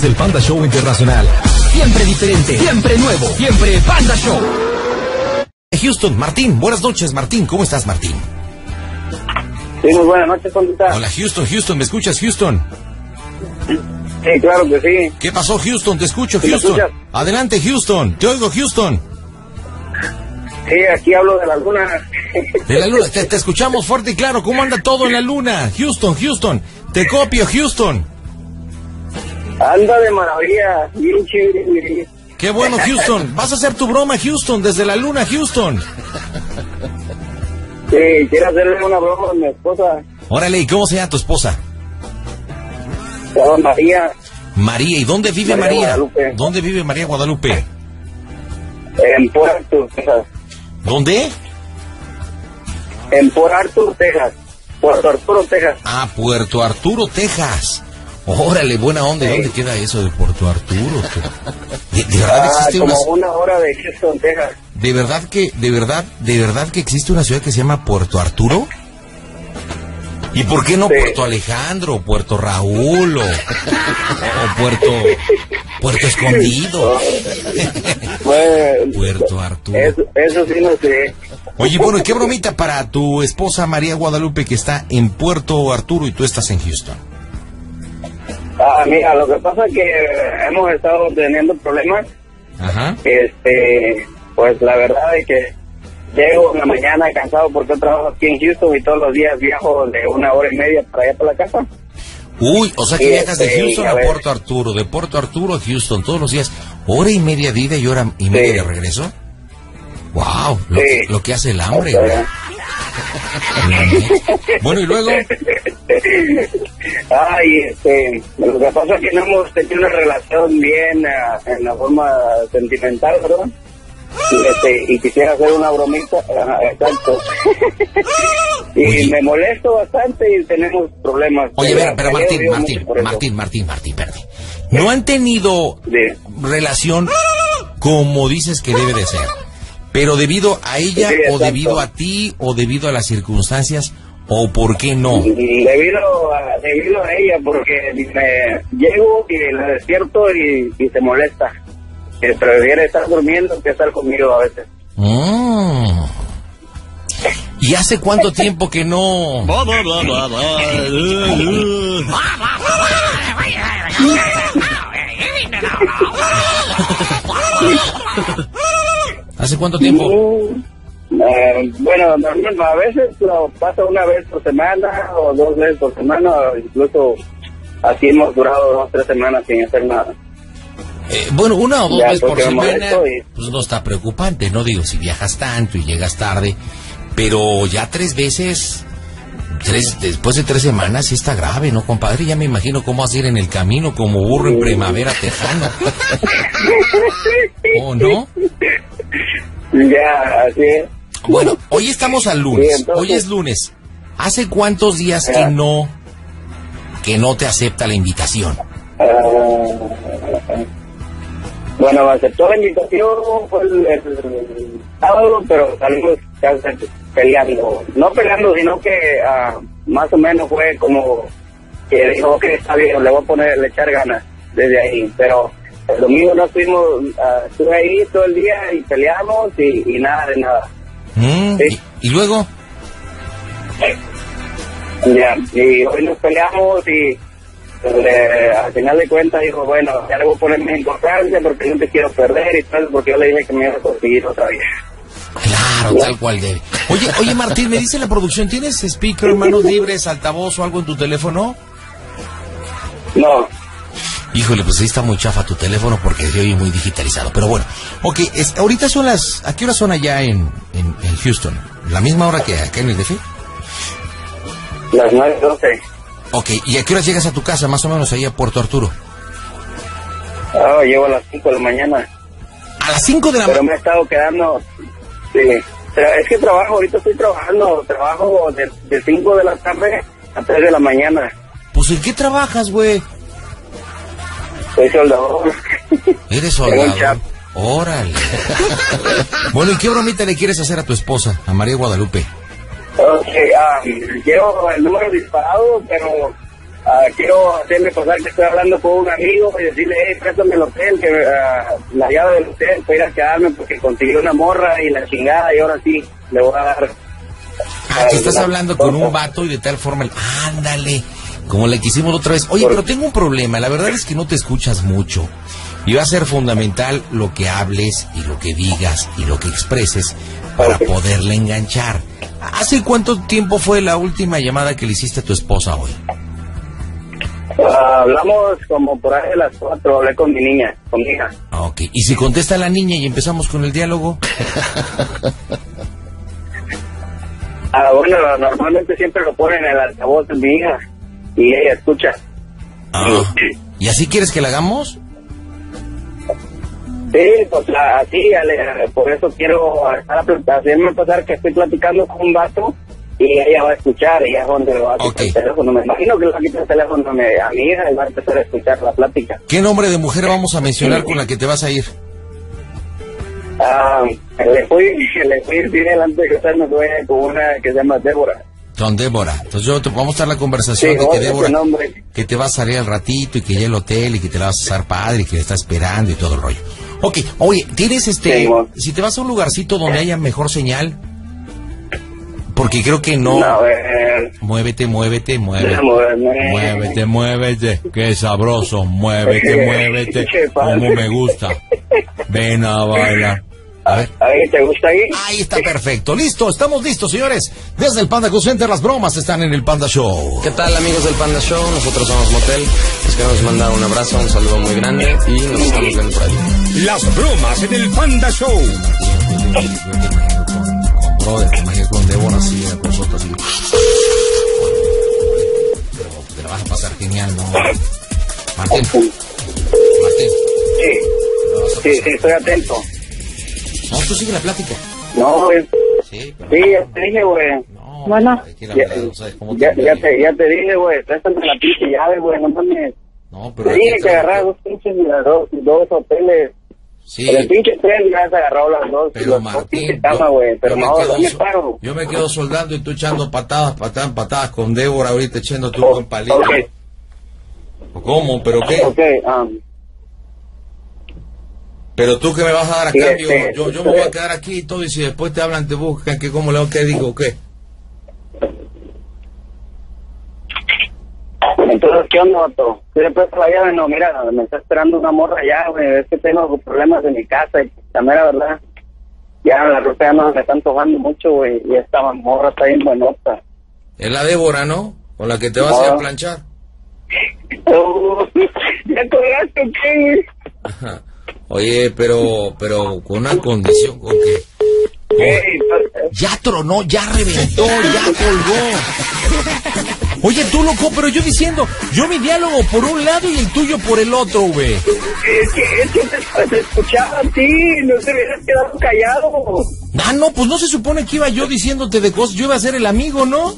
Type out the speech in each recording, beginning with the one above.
es el Panda Show Internacional. Siempre diferente, siempre nuevo, siempre Panda Show. Houston, Martín, buenas noches, Martín. ¿Cómo estás, Martín? Sí, muy buenas noches, ¿cómo estás? Hola, Houston, ¿me escuchas, Houston? Sí, claro que sí. ¿Qué pasó, Houston? Te escucho, ¿Sí Houston. me escuchas? Adelante, Houston. Te oigo, Houston. Sí, aquí hablo de la luna. De la luna, te escuchamos fuerte y claro. ¿Cómo anda todo en la luna? Houston. Te copio, Houston. Anda de maravilla, bien chévere. Qué bueno, Houston. Vas a hacer tu broma, Houston, desde la luna, Houston. Sí, quiero hacerle una broma a mi esposa. Órale, ¿y cómo se llama tu esposa? Se llama María. María, ¿y dónde vive María María? Guadalupe. ¿Dónde vive María Guadalupe? En Port Arthur, Texas. ¿Dónde? En Port Arthur, Texas. Puerto Arturo, Texas. Ah, Puerto Arturo, Texas. Órale, buena onda. Sí. ¿Dónde queda eso de Puerto Arturo? ¿De verdad existe como una... una hora de Houston, Texas. ¿De verdad que existe una ciudad que se llama Puerto Arturo? ¿Y por qué no Sí. Puerto Alejandro, Puerto Raúl o Puerto Escondido? Bueno, Puerto Arturo. eso sí no sé. Oye, bueno, ¿y qué bromita para tu esposa María Guadalupe que está en Puerto Arturo y tú estás en Houston? Mira, lo que pasa es que hemos estado teniendo problemas. Ajá. Pues la verdad es que llego en la mañana cansado porque yo trabajo aquí en Houston y todos los días viajo de 1 hora y media para allá para la casa. Uy, o sea que viajas de Houston a a ver. Puerto Arturo, de Puerto Arturo a Houston todos los días, hora y media de ida y hora y media Sí. de regreso. Wow, Sí. lo que hace el hambre. O sea, Bueno, y luego, lo que pasa es que no hemos tenido una relación bien en la forma sentimental, ¿verdad? Y quisiera hacer una bromita, exacto. Y Oye. me molesto bastante y tenemos problemas. oye, pero Me Martín, ayudo mucho por eso. Martín, espérate. ¿No han tenido Sí. relación como dices que debe de ser? Pero debido a ella, Sí, o exacto. debido a ti, o debido a las circunstancias, o por qué no. Debido a ella, porque llego y la despierto y se molesta. Que prefiere estar durmiendo que estar conmigo a veces. Mm. ¿Y hace cuánto tiempo que no? ¿Hace cuánto tiempo? Bueno, a veces lo pasa una vez por semana o 2 veces por semana, incluso así hemos durado 2 o 3 semanas sin hacer nada. Bueno, 1 o 2 Ya, veces por porque me semana, molesto y- pues no está preocupante, no digo si viajas tanto y llegas tarde, pero ya 3 veces, después de 3 semanas sí está grave, ¿no, compadre? Ya me imagino cómo vas a ir en el camino como burro en primavera tejano. ¿O no? Ya, así es. Bueno, hoy estamos al lunes, Sí, entonces- hoy es lunes. ¿Hace cuántos días que no te acepta la invitación? Bueno, aceptó la invitación, fue el sábado, pero salimos casi peleando. No peleando, sino que más o menos fue como que dijo que está bien, le voy a echar ganas desde ahí. Pero el domingo no estuvimos, estuve ahí todo el día y peleamos y nada de nada. Sí. ¿Y luego? Ya, y hoy nos peleamos y al final de cuentas dijo, bueno, ya le voy a poner más importancia porque no te quiero perder y tal, porque yo le dije que me iba a conseguir otra vez. Claro, tal cual debe. Oye, Martín, me dice la producción, ¿tienes speaker, manos libres, altavoz o algo en tu teléfono? No, Híjole, pues ahí está muy chafa tu teléfono porque se oye muy digitalizado. Pero bueno, ok, ahorita son ¿a qué hora son allá en Houston? ¿La misma hora que acá en el DF? las 9:12. Ok, ¿y a qué hora llegas a tu casa, más o menos, ahí a Puerto Arturo? Llego a las 5 de la mañana, A las 5 de la pero mañana. me he estado quedando, sí, es que ahorita estoy trabajo de 5 de la tarde a 3 de la mañana, Pues ¿en qué trabajas, güey? soy soldador. Eres Tengo un soldado. chap. Órale. Bueno, ¿y qué bromita le quieres hacer a tu esposa, a María Guadalupe? Ok, quiero el número disparado, pero quiero hacerle pasar que estoy hablando con un amigo y decirle, préstame el hotel, que la llave del hotel para ir a quedarme porque consiguió una morra y la chingada y ahora sí le voy a dar. Que estás hablando con un vato y de tal forma, ándale, como le quisimos otra vez. Oye, pero tengo un problema, la verdad es que no te escuchas mucho. Y va a ser fundamental lo que hables y lo que digas y lo que expreses para poderle enganchar. ¿Hace cuánto tiempo fue la última llamada que le hiciste a tu esposa hoy? Hablamos como por ahí de las 4, hablé con mi niña, con mi hija. Ok, ¿y si contesta la niña y empezamos con el diálogo? Bueno, normalmente siempre lo ponen en el altavoz de mi hija y ella escucha. ¿Y así quieres que la hagamos? Sí, pues así, por eso quiero hacerme pasar que estoy platicando con un vato y ella va a escuchar, ella es donde lo va a quitar el teléfono. Me imagino que le va a quitar el teléfono a mi hija y va a empezar a escuchar la plática. ¿Qué nombre de mujer vamos a mencionar con la que te vas a ir? Le fui bien delante que usted me fue con una que se llama Débora. Con Débora. Entonces vamos a dar la conversación de que Débora, que te vas a salir al ratito y que ya el hotel y que te la vas a pasar padre y que le está esperando y todo el rollo. Ok, oye, ¿tienes si te vas a un lugarcito donde haya mejor señal? Porque creo que no. Muévete. Muévete, qué sabroso. Muévete, como me gusta. Ven a bailar. A ver. ¿Te gusta ahí? Ahí está perfecto. Listo, estamos listos, señores. Desde el Panda Cool Center, las bromas están en el Panda Show. ¿Qué tal, amigos del Panda Show? Nosotros somos Motel. Les queremos mandar un abrazo, un saludo muy grande y nos estamos viendo por ahí. Las bromas en el Panda Show. Brother, te imaginas con Débora así, con nosotros así. Te la vas a pasar genial, ¿no? Martín. Sí, estoy atento. No, tú sigue la plática. No, güey. Sí, pero... sí, ya te dije, güey. No, bueno. Ya te dije, güey. Préstame la pinche llave, güey. No mames. No, pero... Te dije que agarrar dos pinches dos hoteles. Sí. El pinche tren ya has agarrado las dos. Pero Martín, yo me quedo soldando y tú echando patadas con Débora ahorita echando tu buen palito. Okay. ¿Cómo? ¿Pero qué? Pero tú que me vas a dar a cambio, yo me voy a quedar aquí y todo, y si después te hablan, te buscan, que cómo le qué digo, ¿qué? Entonces, ¿qué onda, vato? ¿Tú le prestas la llave? No, mira, me está esperando una morra allá, güey. Es que tengo problemas en mi casa y la mera verdad, ya la ropa ya no me está antojando mucho, güey. Y esta morra está bien buenota. Es la Débora, ¿no? Con la que te vas a ir a planchar. ¿Ya colgaste qué? Oye, pero con una condición, con que... Ya tronó, ya reventó, ya colgó. Oye, tú, loco, pero yo diciendo, yo mi diálogo por un lado y el tuyo por el otro, güey. Es que te escuchaba a ti, no te hubieras quedado callado. Ah, no, pues no se supone que iba yo diciéndote de cosas, yo iba a ser el amigo, ¿no?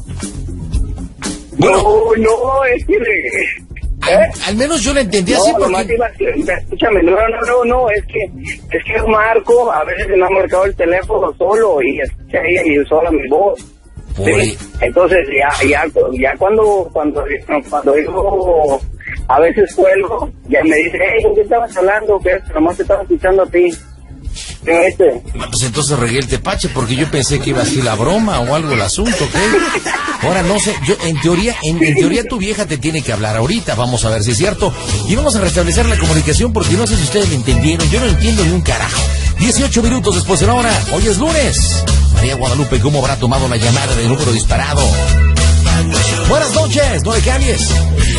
Bueno, no, es que... Al menos yo lo entendí así porque... Escúchame, no, es que es Marco, a veces me ha marcado el teléfono solo y escucha ella y sola mi voz. ¿Sí? Entonces ya cuando digo, a veces cuelgo, ya me dice, ¿con qué estabas hablando? Que nomás te estaba escuchando a ti. Pues entonces regué el tepache porque yo pensé que iba así la broma o algo el asunto, ¿ok? Ahora no sé, yo en teoría tu vieja te tiene que hablar ahorita, vamos a ver si es cierto. Y vamos a restablecer la comunicación porque no sé si ustedes lo entendieron, yo no entiendo ni un carajo. 18 minutos después de la hora, hoy es lunes. María Guadalupe, ¿cómo habrá tomado la llamada de número disparado? Buenas noches, no le cambies.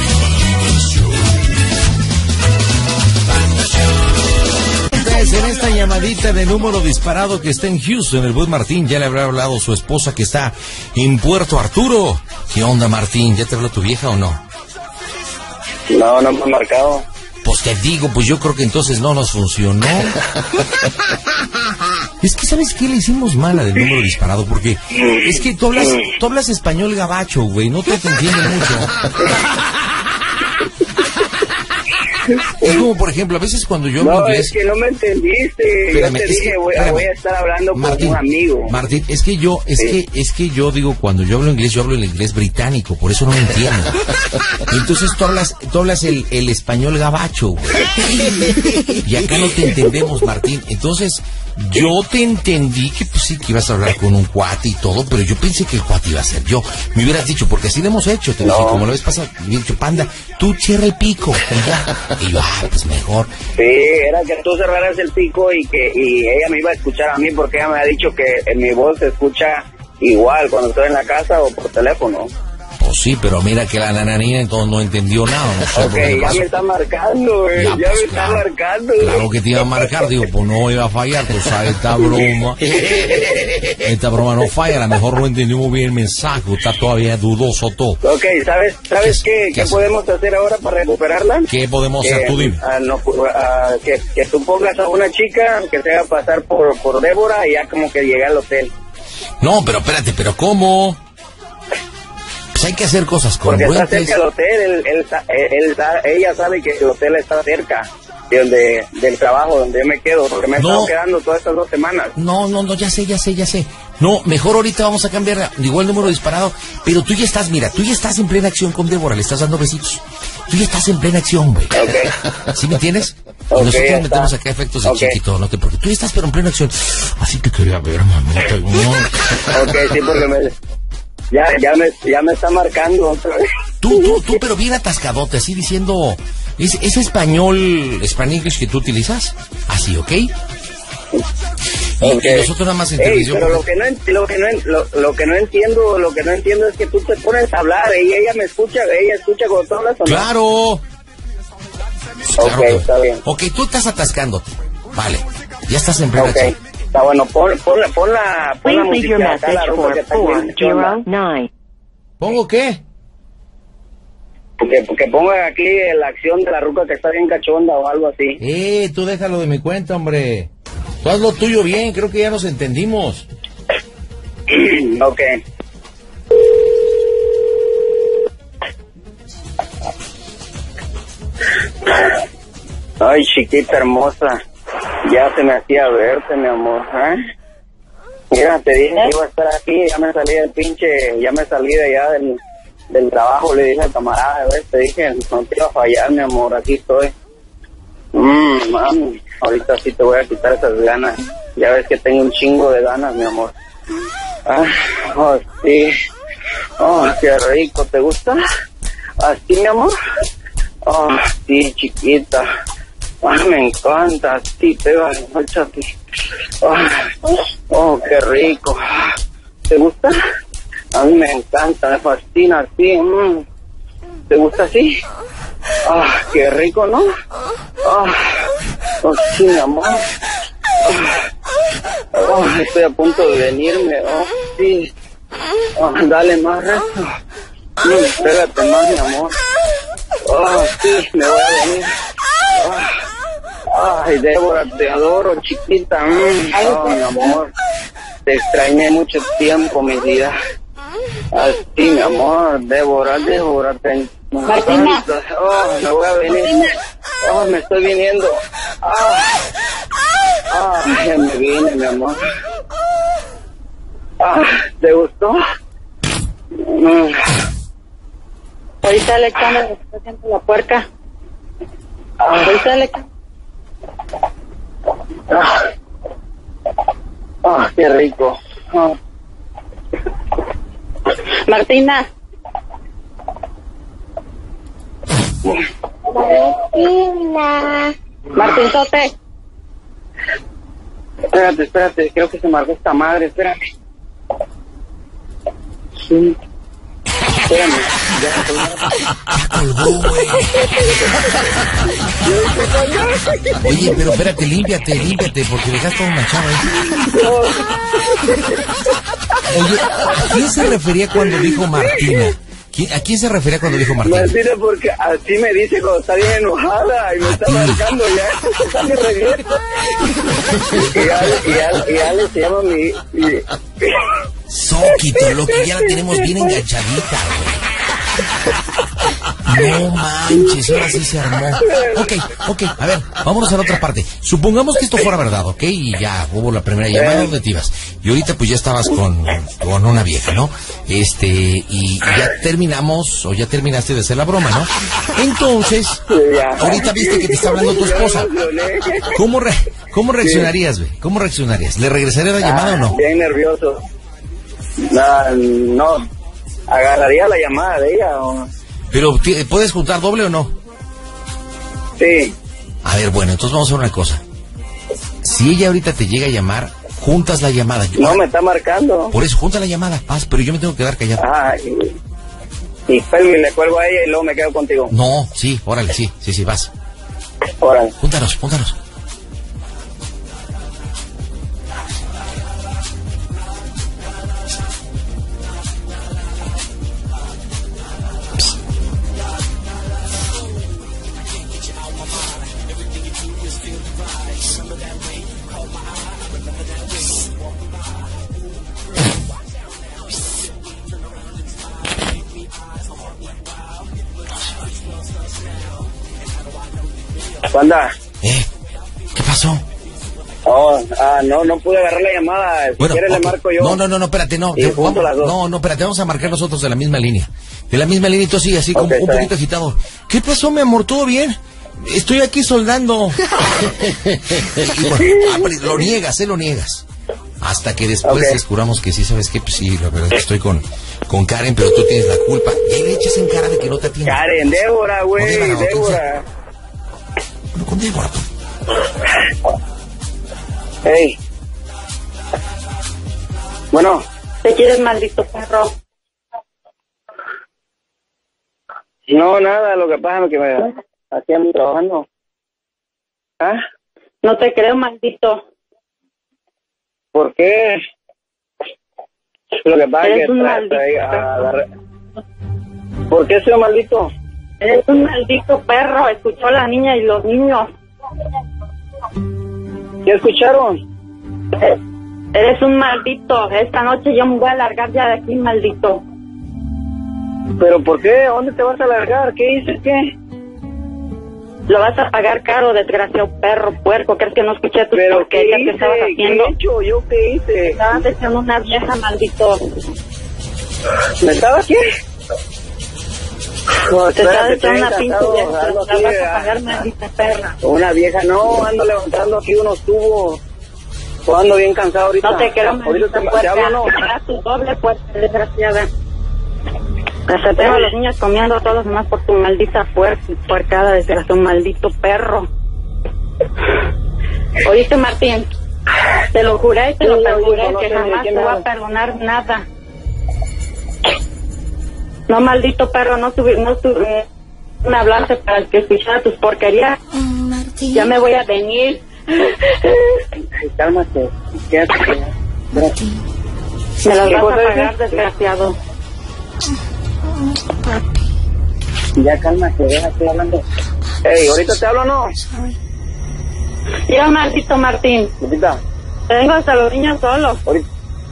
En esta llamadita de número disparado que está en Houston, el buen Martín ya le habrá hablado su esposa que está en Puerto Arturo. ¿Qué onda, Martín? ¿Ya te habló tu vieja o no? No me ha marcado. Pues te digo, pues yo creo que entonces no nos funcionó. Es que, ¿sabes qué? Le hicimos mala del número disparado, porque es que tú hablas español gabacho, güey, no te entiendo mucho. Es como, por ejemplo, a veces cuando yo hablo No, inglés... es que no me entendiste. Espérame, yo te dije, voy a estar hablando Martín, con un amigo. Martín, es que yo digo, cuando yo hablo inglés, yo hablo el inglés británico, por eso no me entiendo. Y entonces tú hablas el español gabacho, güey. Y acá no te entendemos, Martín. Entonces, yo te entendí que pues sí, que ibas a hablar con un cuate y todo, pero yo pensé que el cuate iba a ser yo. Me hubieras dicho, porque así lo hemos hecho, te dije, como la vez pasada, me hubiera dicho, Panda, tú cierra el pico, y ya. Y yo, pues mejor. Sí, era que tú cerraras el pico y ella me iba a escuchar a mí, porque ella me ha dicho que mi voz se escucha igual cuando estoy en la casa o por teléfono. Pues sí, pero mira que la nananina entonces no entendió nada. No sé ok, ya me está marcando, ya me está marcando. Claro que te iba a marcar, digo, pues no iba a fallar, tú sabes, esta broma no falla, a lo mejor no entendió muy bien el mensaje, está todavía dudoso todo. Ok, ¿sabes qué podemos hacer ahora para recuperarla? ¿Qué podemos hacer, tú dime? Que tú pongas a una chica que se haga pasar por Débora y ya como que llegue al hotel. No, pero espérate, ¿pero cómo? Pues hay que hacer cosas congruentes. Porque está cerca del hotel, ella sabe que el hotel está cerca del trabajo donde yo me quedo, porque me he estado quedando todas estas 2 semanas. No, ya sé. No, mejor ahorita vamos a cambiar, digo el número disparado, pero tú ya estás en plena acción con Débora, le estás dando besitos. Tú ya estás en plena acción, güey. Okay. ¿Sí me entiendes? Y nosotros metemos acá efectos de chiquito, no te preocupes. Tú ya estás pero en plena acción. Así te quería ver, mamita. Ok, sí, porque ya me está marcando otra vez. Tú, pero bien atascadote, así diciendo, ¿es español, Spanish que tú utilizas? Así, ¿ok? Y nosotros nada más en televisión. Pero lo que no entiendo es que tú te pones a hablar y ella escucha cuando tú hablas. ¡Claro! Ok, está bien. Ok, tú estás atascándote. Vale, ya estás en plena acción. Está bueno, pon la música acá, la ruca que está bien chonda. ¿Pongo qué? Que ponga aquí la acción de la ruca que está bien cachonda o algo así. Tú déjalo de mi cuenta, hombre. Tú haz lo tuyo bien, creo que ya nos entendimos. Ok. Ay, chiquita hermosa. Ya se me hacía verte, mi amor, ¿eh? Mira, te dije que iba a estar aquí, ya me salí de allá del trabajo, le dije al camarada, ¿ves? Te dije, no te iba a fallar, mi amor, aquí estoy. Mami, ahorita sí te voy a quitar esas ganas, ya ves que tengo un chingo de ganas, mi amor. Sí, qué rico, ¿te gusta? ¿Así, mi amor? Sí, chiquita. Me encanta, sí, pégale, échate. Qué rico. ¿Te gusta? A mí me encanta, me fascina, sí. ¿Te gusta así? Qué rico, ¿no? Sí, mi amor. Estoy a punto de venirme, sí. Dale más resto. Pégate más, mi amor. Sí, me voy a venir. Ay, Débora, te adoro, chiquita. Mi amor. Te extrañé mucho tiempo, mi vida. Así, mi amor, Débora, Martina. Me voy a venir. Me estoy viniendo. Ya me vine, mi amor. ¿Te gustó? Ahorita Alexandra le está haciendo la puerca. Ahorita Alexandra. Qué rico. Martina. Martín Sote. Espérate, creo que se marcó esta madre, espérame. Sí. Espérame, Ya colgó, güey. Oye, pero espérate, límpiate, porque dejaste un manchado ahí. Oye, ¿a quién se refería cuando dijo Martina? ¿A quién se refería cuando dijo Martina? Martina, porque así me dice cuando está bien enojada y me está marcando, ya está mi regreso. Y Ale se llama mi... Soquito, lo que ya la tenemos bien enganchadita, güey. No manches, ahora sí se armó. Ok, a ver, vámonos a la otra parte. Supongamos que esto fuera verdad, ¿ok? Y ya hubo la primera llamada, ¿dónde te ibas? Y ahorita pues ya estabas con una vieja, ¿no? Y ya terminamos, o ya terminaste de hacer la broma, ¿no? Entonces, ahorita viste que te está hablando tu esposa. ¿Cómo reaccionarías, güey? ¿Cómo reaccionarías? ¿Le regresaría la llamada o no? Bien nervioso. No, agarraría la llamada de ella o... Pero, ¿puedes juntar doble o no? Sí. A ver, bueno, entonces vamos a hacer una cosa. Si ella ahorita te llega a llamar, juntas la llamada. No, me está marcando. Por eso, junta la llamada, paz, pero yo me tengo que quedar callado. Y le cuelgo a ella y luego me quedo contigo. No, sí, órale, sí, vas. Órale. Júntanos. Panda. ¿Qué pasó? No pude agarrar la llamada. Si quieres le marco yo. No, espérate, no. Espérate, vamos a marcar nosotros de la misma línea. De la misma línea y tú así, como un poquito agitado. ¿Qué pasó, mi amor? ¿Todo bien? Estoy aquí soldando. Lo niegas. Hasta que después descubramos que sí, ¿sabes qué? Pues sí, la verdad es que estoy con Karen, pero tú tienes la culpa. Y ahí le echas en cara de que no te atiende. Karen, Débora, güey, Débora. Bueno, con Débora. Hey. Bueno. ¿Te quieres, maldito perro? No, nada, lo que pasa es que me hacían trabajando. No te creo, maldito. ¿Por qué? Lo que pasa es que ¿Por qué soy maldito? Eres un maldito perro, escuchó la niña y los niños. ¿Qué escucharon? Eres un maldito. Esta noche yo me voy a largar ya de aquí, maldito. ¿Pero por qué? ¿Dónde te vas a largar? ¿Qué dices? ¿Qué? Lo vas a pagar caro, desgraciado perro, puerco. ¿Crees que no escuché tus porquerías que estabas haciendo? ¿Qué he hecho? ¿Yo qué hice? Estabas echando una vieja, maldito. ¿Me estaba qué? No, te estás echando una pinche vieja. La vas a pagar, maldita perra. Una vieja, no, ando levantando aquí unos tubos. Ando bien cansado ahorita. No te quiero, maldita puerca. No. Pagas tu doble puerca, desgraciada. Hasta tengo a los niños comiendo a todos los demás por tu maldita puercada, desgraciado, maldito perro. ¿Oíste, Martín? Te lo juré y te lo perjuré que jamás te voy a perdonar nada. No, maldito perro, no me hablaste para que escuchara tus porquerías. Ya me voy a venir. Cálmate. Quédate. Me las vas a pagar, desgraciado. Ya cálmate, déjate hablando. Ey, ¿ahorita te hablo o no? Ya, maldito Martín. ¿Ahorita? Tengo hasta los niños solos. ¿Ahorita?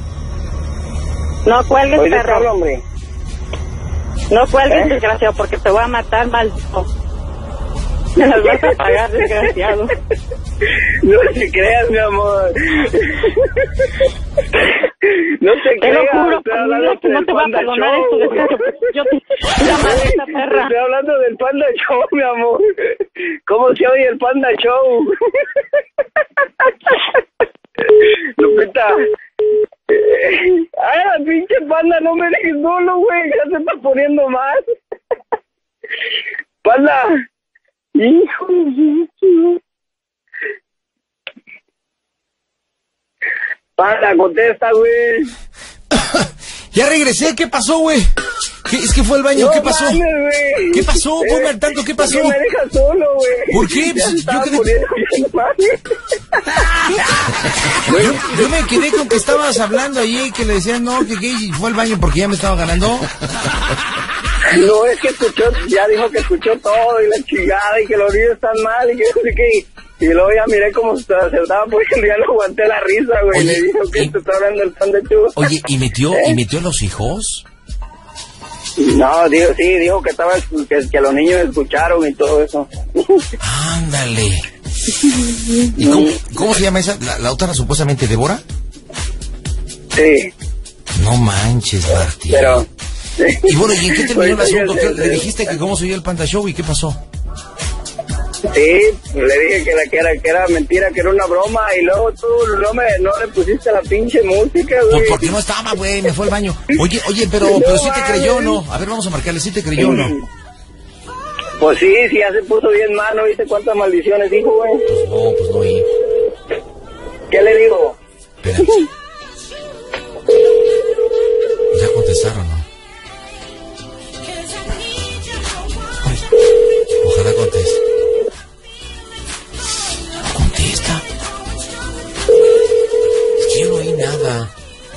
No cuelgues, ¿Ahorita perro. te hablo, hombre? No cuelgues, desgraciado, porque te voy a matar, maldito. Me las vas a pagar, desgraciado. No te creas, mi amor. No te creas. Te lo juro, que no te voy a perdonar esto, desgraciado. Yo la maldita perra. Estoy hablando del Panda Show, mi amor. ¿Cómo se oye el Panda Show? Lupita. Ay, pinche Panda, no me dejes solo, güey. Ya se está poniendo mal. Panda. Hijo de Dios. Panda, contesta, güey. Ya regresé, ¿qué pasó, güey? Es que fue al baño, ¿qué pasó? Mames, ¿Qué pasó? Ponme al tanto, ¿qué pasó? ¿Por qué me dejas solo, güey? ¿Por qué? Pues, yo me quedé con que estabas hablando allí, que le decían, no, que fue al baño porque ya me estaba ganando. No, es que escuchó, ya dijo que escuchó todo y la chingada y que los niños están mal y que no sé qué. Y luego ya miré cómo se estaba poniendo, ya no aguanté la risa, güey. Le dijo que te está hablando el Panda Show. Oye, ¿y metió a los hijos? No, dijo que que los niños escucharon y todo eso. Ándale. ¿Y cómo se llama esa? ¿La otra supuestamente Débora? Sí. No manches, Martín. Pero... Y bueno, ¿y en qué terminó el asunto? Sí. ¿Le dijiste que cómo se oía el Panda Show y qué pasó? Sí, le dije que era mentira, que era una broma, y luego tú no le pusiste la pinche música, güey. Pues porque no estaba, güey, me fue al baño. Oye, pero sí te creyó o no. A ver, vamos a marcarle, ¿sí te creyó o no? Pues sí, ya se puso bien mal, ¿no viste cuántas maldiciones dijo, güey? Pues no, oí. ¿Qué le digo? Espérate. ¿Ya contestaron, no? Ojalá conteste. No contesta. Es que yo no oí nada.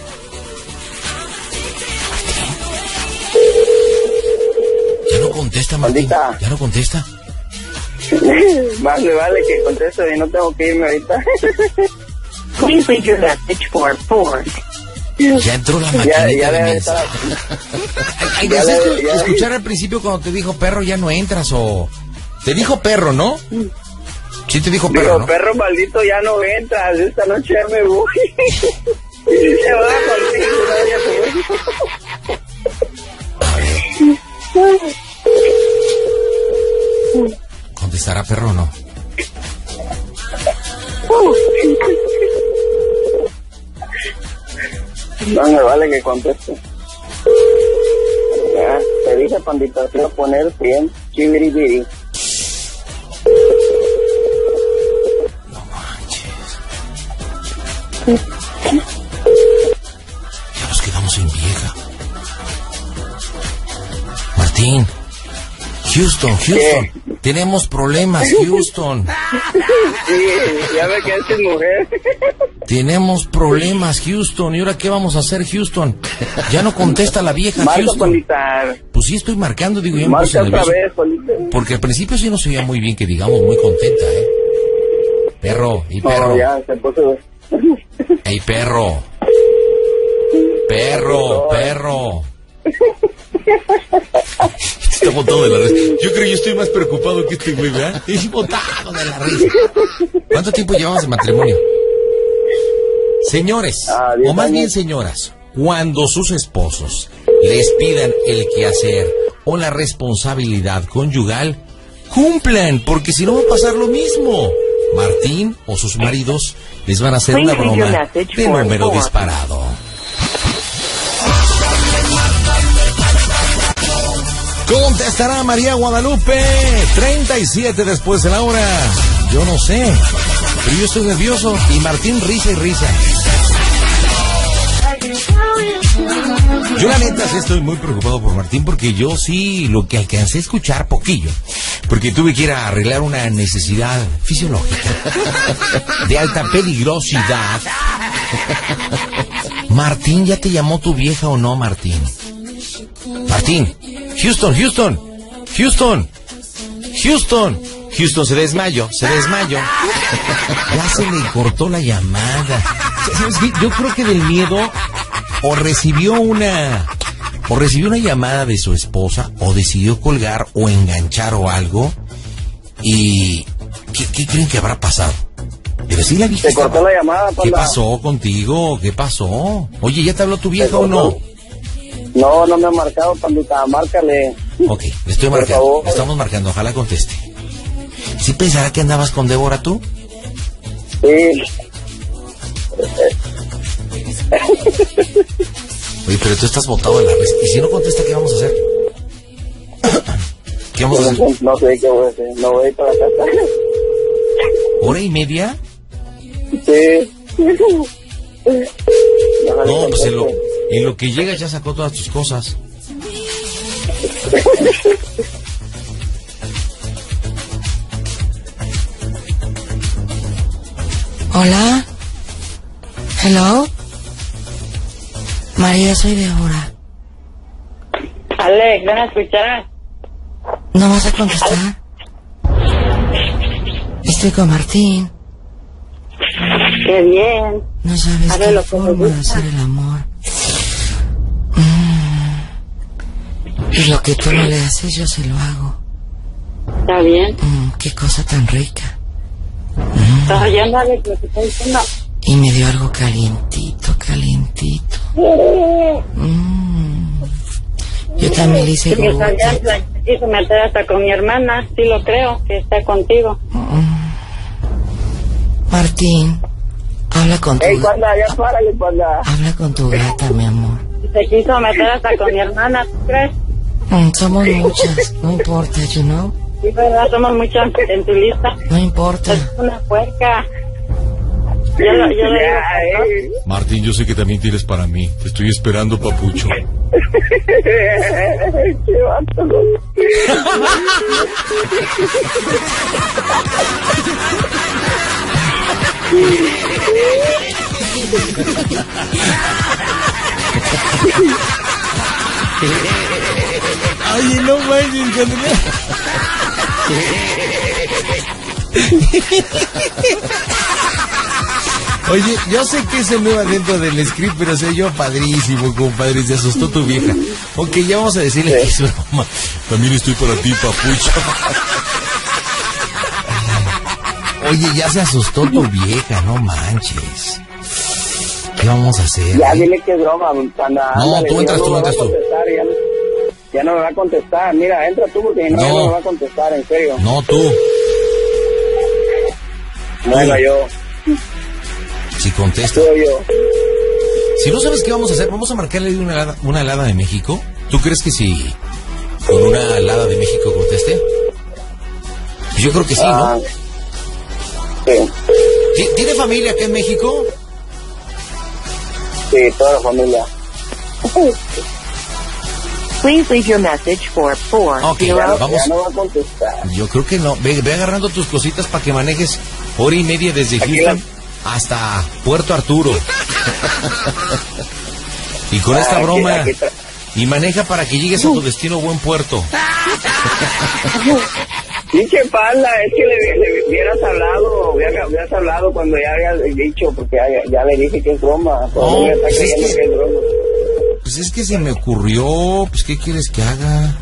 Ya no contesta, Martín. Maldita. ¿Ya no contesta? Más me vale que conteste y no tengo que irme ahorita. Please leave your message for Ford. Ya entró la maquinita Ya de debe mensaje. estar. Ay, Ya ¿deseaste ya- escuchar al principio cuando te dijo perro ya no entras o...? Te dijo perro, ¿no? Sí te dijo perro, Digo, ¿no? perro maldito, ya no entras, esta noche ya me voy. Se va contigo, no, ya se va. ¿Contestará perro o no? No me vale que conteste. Ya, te dije, pandita, te voy a poner bien chibiribiri. No manches. Ya nos quedamos sin vieja. Martín. Houston. ¿Qué? Tenemos problemas, Houston. Sí, ya ve que es sin mujer. Tenemos problemas, Houston. ¿Y ahora qué vamos a hacer, Houston? Ya no contesta la vieja, Marca, Houston. pandita. Pues sí, estoy marcando, digo, ya me puse Marca otra nervioso. vez, pandita. Porque al principio sí no se oía muy bien, que digamos, muy contenta, ¿eh? Perro, y perro. No, ya se puso. ¡Ey, perro! ¡Perro! Está botado de la risa. Yo creo que yo estoy más preocupado que este güey, ¿verdad? Es botado de la risa. ¿Cuánto tiempo llevamos de matrimonio? Señores, 10 o más años. bien señoras, cuando sus esposos les pidan el quehacer o la responsabilidad conyugal, cumplan, porque si no va a pasar lo mismo. Martín o sus maridos les van a hacer una broma de número disparado. Contestará María Guadalupe, 37 después de la hora. Yo no sé, pero yo estoy nervioso. Y Martín, risa y risa. Yo la neta sí estoy muy preocupado por Martín, porque yo sí lo que alcancé a escuchar poquillo, porque tuve que ir a arreglar una necesidad fisiológica de alta peligrosidad. Martín, ¿ya te llamó tu vieja o no, Martín? Martín, Houston se desmayó. Ya se le cortó la llamada. ¿Sabes qué? Yo creo que del miedo o recibió una llamada de su esposa, o decidió colgar o enganchar o algo. Y ¿qué creen que habrá pasado? Pero sí la viste. Se cortó la llamada, panda. ¿Qué pasó contigo? ¿Qué pasó? Oye, ¿ya te habló tu vieja o no? No me ha marcado, pandita, márcale. Ok, le estoy Por marcando. favor. Estamos marcando, ojalá conteste. ¿Sí pensará que andabas con Débora tú? Sí. Oye, pero tú estás botado de la risa. ¿Y si no contesta, qué vamos a hacer? ¿Qué vamos a hacer? No sé qué voy a hacer. No voy a ir para casa. ¿Hora y media? Sí. No, pues en lo que llega ya sacó todas tus cosas. Hola. Hello. María, soy Débora. Alex, ven a escuchar. ¿No vas a contestar? Estoy con Martín. Qué bien. No sabes Hágalo qué como forma de gusta. hacer el amor. Y lo que tú no le haces, yo se lo hago. Está bien. Qué cosa tan rica. ¿Estás oyendo a lo que te estoy diciendo? Y me dio algo calientito, calientito. Yo también le hice Sí, quiso meter hasta con mi hermana, sí lo creo, que está contigo. Martín, habla con tu Ey, Panda, ya párale, Panda. habla con tu gata, mi amor. Se quiso meter hasta con mi hermana, ¿tú crees? Somos muchas, no importa, you know. Sí, verdad, somos muchas en tu lista. No importa. Es una puerca. Yo le digo, Martín, yo sé que también tienes para mí. Te estoy esperando, papucho. Qué vato. Ay, no manches, Oye, yo sé que ese no va dentro del script, pero se oyó padrísimo, compadre. Se asustó tu vieja. Ok, ya vamos a decirle que es broma. También estoy para ti, papucho. Oye, ya se asustó tu vieja, no manches. ¿Qué vamos a hacer? Ya dile que es broma, Panda. No, Ándale, tú entras, ya no tú me entras va a tú. contestar, ya no me va a contestar. Mira, entra tú porque no, No. ya no me va a contestar, en serio. No, tú. Bueno, yo. Si contesta. Soy yo. Si no sabes qué vamos a hacer, vamos a marcarle una helada de México. ¿Tú crees que si con una helada de México conteste? Pues yo creo que sí, Ah, ¿no? sí, ¿Tiene familia acá en México? sí, toda la familia. Please leave your message for 4 Ok, zero. vamos. Ya no va a contestar. Yo creo que no. Ve agarrando tus cositas para que manejes hora y media desde Aquí Houston hasta Puerto Arturo. Y con esta Aquí- broma. aquí Y maneja para que llegues a tu destino buen puerto. Pinche Panda, es que le hubieras hablado cuando ya había dicho, porque ya le dije que es broma. Todavía está pues es creyendo que- que es broma. Pues es que se me ocurrió. Pues ¿qué quieres que haga?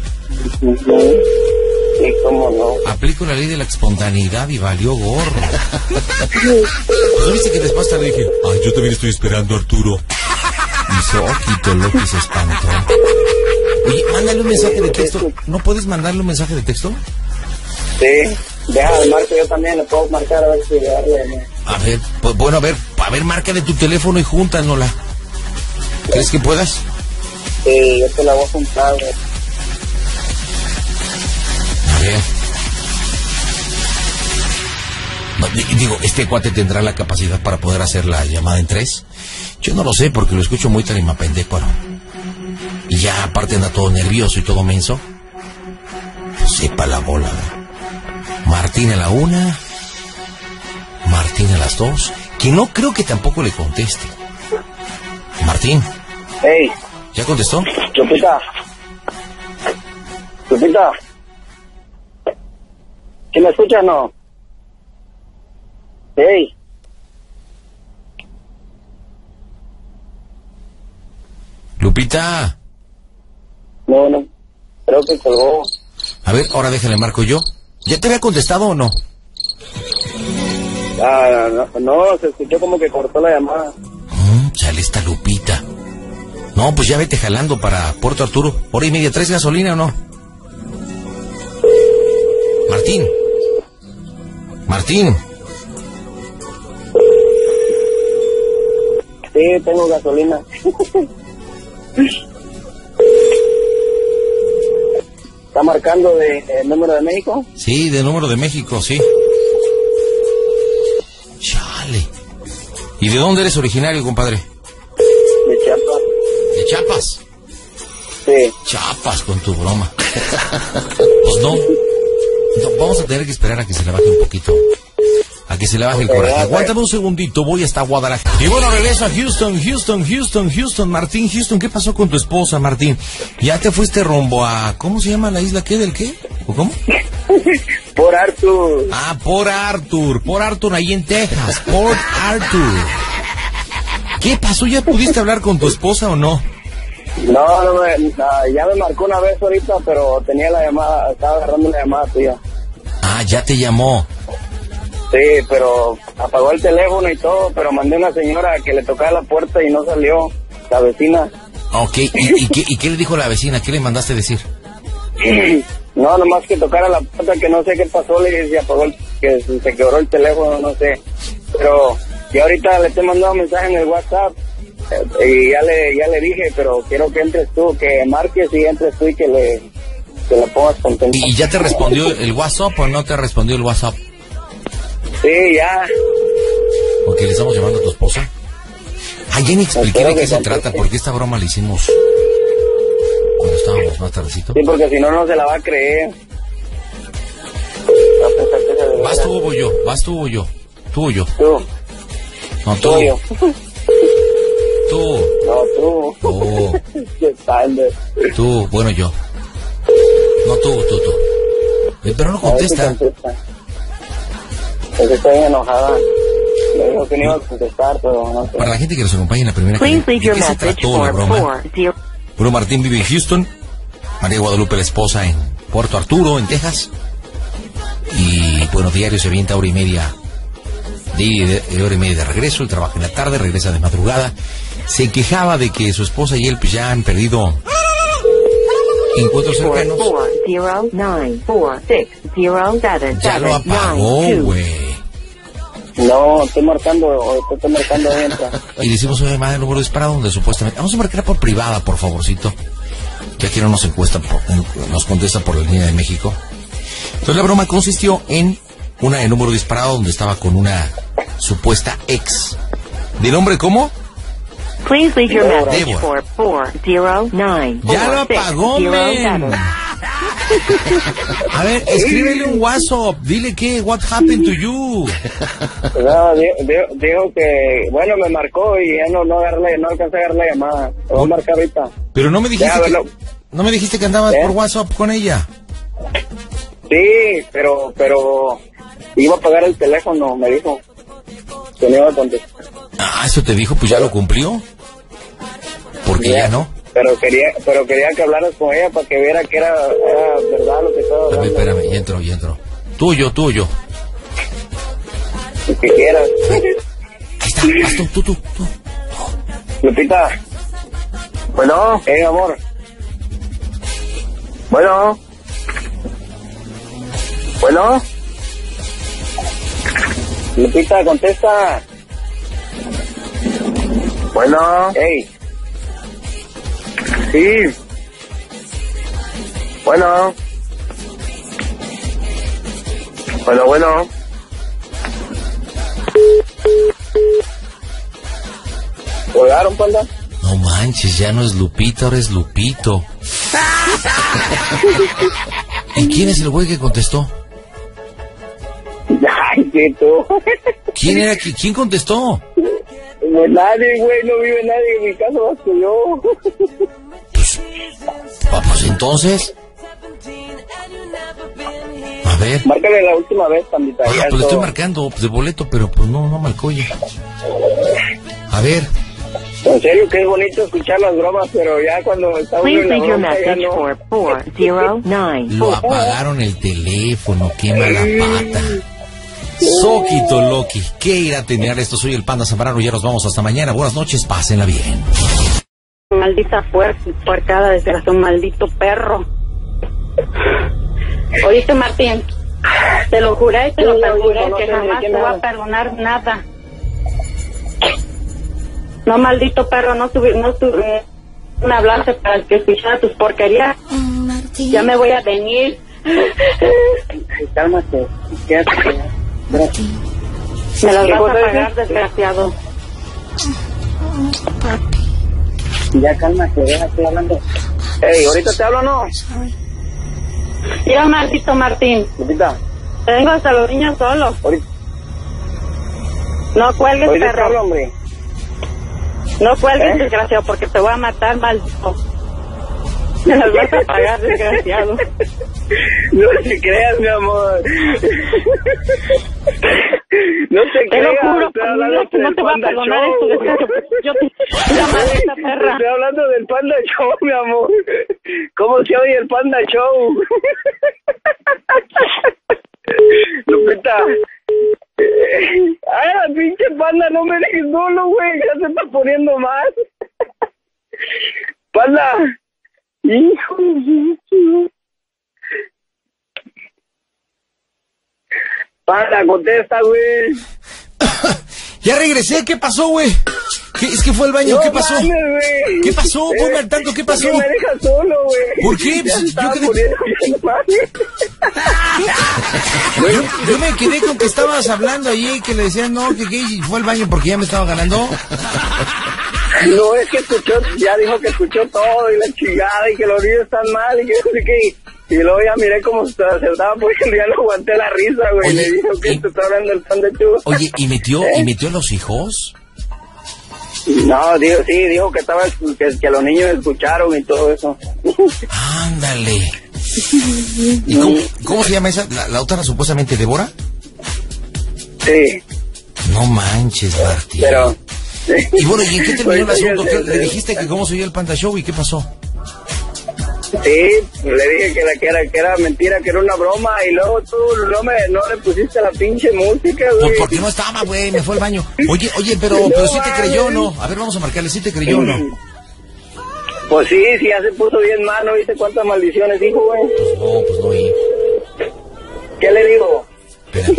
Sí, cómo no. Aplico la ley de la espontaneidad y valió gorro. Pues ¿no viste que después te dije? Ay, yo también estoy esperando a Arturo. Hizo ojito loco y se espantó. Oye, mándale un mensaje de texto. ¿No puedes mandarle un mensaje de texto? Sí, deja de marco yo también, le puedo marcar a ver si le darle. A ver, pues bueno, a ver, márcale tu teléfono y júntanosla. ¿Crees que puedas? Sí, yo te la voy a juntar, güey. A ver. No, digo, ¿este cuate tendrá la capacidad para poder hacer la llamada en 3? Yo no lo sé porque lo escucho muy tarimapendécoro. Y ya aparte anda todo nervioso y todo menso. Pues sepa la bola. Martín a la 1. Martín a las 2. Que no creo que tampoco le conteste. Martín, Hey, ¿ya contestó? Lupita. Lupita. ¿Quién me escucha o no? Hey. Lupita. No, creo que colgó. A ver, ahora déjale marco yo. ¿Ya te había contestado o no? No, se escuchó como que cortó la llamada. Sale esta Lupita. No, pues ya vete jalando para Puerto Arturo. Hora y media, ¿traes gasolina o no? Martín. Martín. Sí, tengo gasolina. ¿Está marcando el número de México? Sí, de número de México, sí. Chale. ¿Y de dónde eres originario, compadre? De Chiapas. ¿De Chiapas? Sí. Chiapas con tu broma. Pues no. No, vamos a tener que esperar a que se le baje un poquito. A que se le baje el coraje. Aguántame un segundito, voy hasta Guadalajara. Y bueno, regreso a Houston. Martín, ¿qué pasó con tu esposa, Martín? ¿Ya te fuiste rumbo a... ¿Cómo se llama la isla? ¿Qué? ¿Del qué? ¿O cómo? Por Arthur. Ah, Port Arthur, ahí en Texas. Port Arthur. ¿Qué pasó? ¿Ya pudiste hablar con tu esposa o no? Ya me marcó una vez ahorita, pero tenía la llamada, estaba agarrando una llamada tuya. Ah, ya te llamó. Sí, pero apagó el teléfono y todo, pero mandé a una señora que le tocaba la puerta y no salió, la vecina. Ok, ¿y qué le dijo la vecina? ¿Qué le mandaste decir? No, nomás que tocara la puerta, que no sé qué pasó, le dije, que se quebró el teléfono, no sé. Pero yo ahorita le te he mandado un mensaje en el WhatsApp y ya le dije, pero quiero que entres tú, que marques y entres tú y que le pongas contento. ¿Y ya te respondió el WhatsApp o no te respondió el WhatsApp? Sí, ya. Ok, le estamos llamando a tu esposa. Ah, ya ni expliqué de qué se trata, porque esta broma la hicimos cuando estábamos más tardecito. Sí, porque si no, no se la va a creer. ¿Vas tú o voy yo? ¿Vas tú o yo? ¿Tú o yo? Tú. No, tú. Yo. Tú. No, tú. Tú. Qué tarde. Tú, bueno, yo. No, tú. Pero no contesta. Pues estoy enojada. Me dijo que no iba a contestar, pero no sé. Para la gente que nos acompaña en la primera Please cadena, leave ¿de your qué se message trató la for broma? 40. Bruno Martín vive en Houston, María Guadalupe la esposa en Puerto Arturo, en Texas. Y bueno, diario se avienta hora y media de regreso. Él trabaja en la tarde, regresa de madrugada. Se quejaba de que su esposa y él pues ya han perdido encuentros cercanos. 4094607. Ya lo apagó, güey. No, estoy marcando mientras. Y le hicimos una llamada de número disparado donde supuestamente... Vamos a marcar por privada, por favorcito. Ya que no nos nos contesta por la línea de México. Entonces la broma consistió en una de número disparado donde estaba con una supuesta ex. ¿Del hombre cómo? Please leave your message Débora. for 4094607. Ya lo apagó, men. A ver, escríbele un WhatsApp. Dile que, what happened to you? No, dijo que, bueno, me marcó y ya no alcancé a agarrar la llamada. Lo voy a marcar ahorita. Pero no me dijiste Ya, que... ¿No me dijiste que andabas por WhatsApp con ella? Sí, pero iba a pagar el teléfono, me dijo. Que no iba a contestar. Ah, eso te dijo, pues ya lo cumplió. Porque ya no. Pero quería que hablaras con ella para que viera que era verdad lo que estaba hablando. Espérame, ya entró. Tú o yo. Lo que quieras. Ahí está, vas tú. Lupita. Bueno. Amor. Bueno. Lupita, contesta. Bueno. Hey. Sí. Bueno. ¿Colgaron, panda? No manches, ya no es Lupita, ahora es Lupito. ¿Y quién es el güey que contestó? Ay, ¿qué tú? ¿Quién contestó? Pues nadie, güey, no vive nadie en mi casa más que yo. Pues entonces... A ver. Márcale la última vez, pandita. Pues le estoy marcando de boleto, pero pues no marcó ya. A ver. En serio que es bonito escuchar las bromas, pero ya cuando está uno en la broma ya no. 409. Lo apagaron el teléfono, qué mala pata. Soquito Loki, ¿qué irá a tener esto? Soy el Panda Zambrano, ya nos vamos hasta mañana. Buenas noches, pásenla bien. Maldita puercada, desgraciado, un maldito perro. Oíste, Martín, te lo juré y te lo perjuré que jamás te voy a perdonar nada. No, maldito perro, no me hablaste para que escuchara tus porquerías. Ya me voy a venir. Cálmate, quédate. Me las vas a pagar, desgraciado. Ya cálmate, déjate hablando. Ey, ¿ahorita te hablo o no? Mira, maldito Martín. ¿Ahorita? Tengo hasta los niños solos. ¿Ahorita? No cuelgues, ¿Ahorita te perro. hablo, hombre? No cuelgues, desgraciado, porque te voy a matar, maldito. Me las vas a pagar, desgraciado. No te creas, mi amor. No te Te lo creas, juro, estoy por mi hablando Dios, que no del te voy a Panda perdonar Show. esto. Yo te... La maldita perra. Estoy hablando del Panda Show, mi amor. ¿Cómo se oye el Panda Show? Lupita. Ay, la pinche panda, no me dejes solo, güey. Ya se está poniendo mal. Panda. Hijo de su... Panda, contesta, güey. Ya regresé, ¿qué pasó, güey? Es que fue al baño, No ¿qué pasó? mames, güey. ¿Qué pasó? Ponme al tanto, ¿qué pasó? ¿Por qué me dejas solo, güey? ¿Por qué? Ya Pues, estaba yo quedé- poniendo bien mal. Yo me quedé con que estabas hablando allí, que le decían, no, que fue al baño porque ya me estaba ganando. No, es que escuchó, ya dijo que escuchó todo y la chingada y que los niños están mal y que no sé qué. Y luego ya miré cómo se estaba poniendo, ya no aguanté la risa, güey. Oye, Le dijo que te está hablando el pan de chuva. Oye, ¿y metió a los hijos? No, dijo que estaba, que los niños escucharon y todo eso. Ándale. ¿Y cómo se llama esa? ¿La otra supuestamente Débora? Sí, No manches, Martín. pero... Y bueno, ¿y en qué terminó el Pues, asunto? ya ¿Qué- sé, ¿Le dijiste que cómo se oía el Panda Show y qué pasó? Sí, le dije que era mentira, que era una broma, y luego tú no le pusiste la pinche música, Pues güey. porque no estaba, güey, me fue al baño. Oye, pero sí te creyó o no. A ver, vamos a marcarle, ¿sí te creyó o no? Pues sí, ya se puso bien mal, ¿no viste cuántas maldiciones dijo, güey? Pues no, y... ¿Qué le digo? Espérame.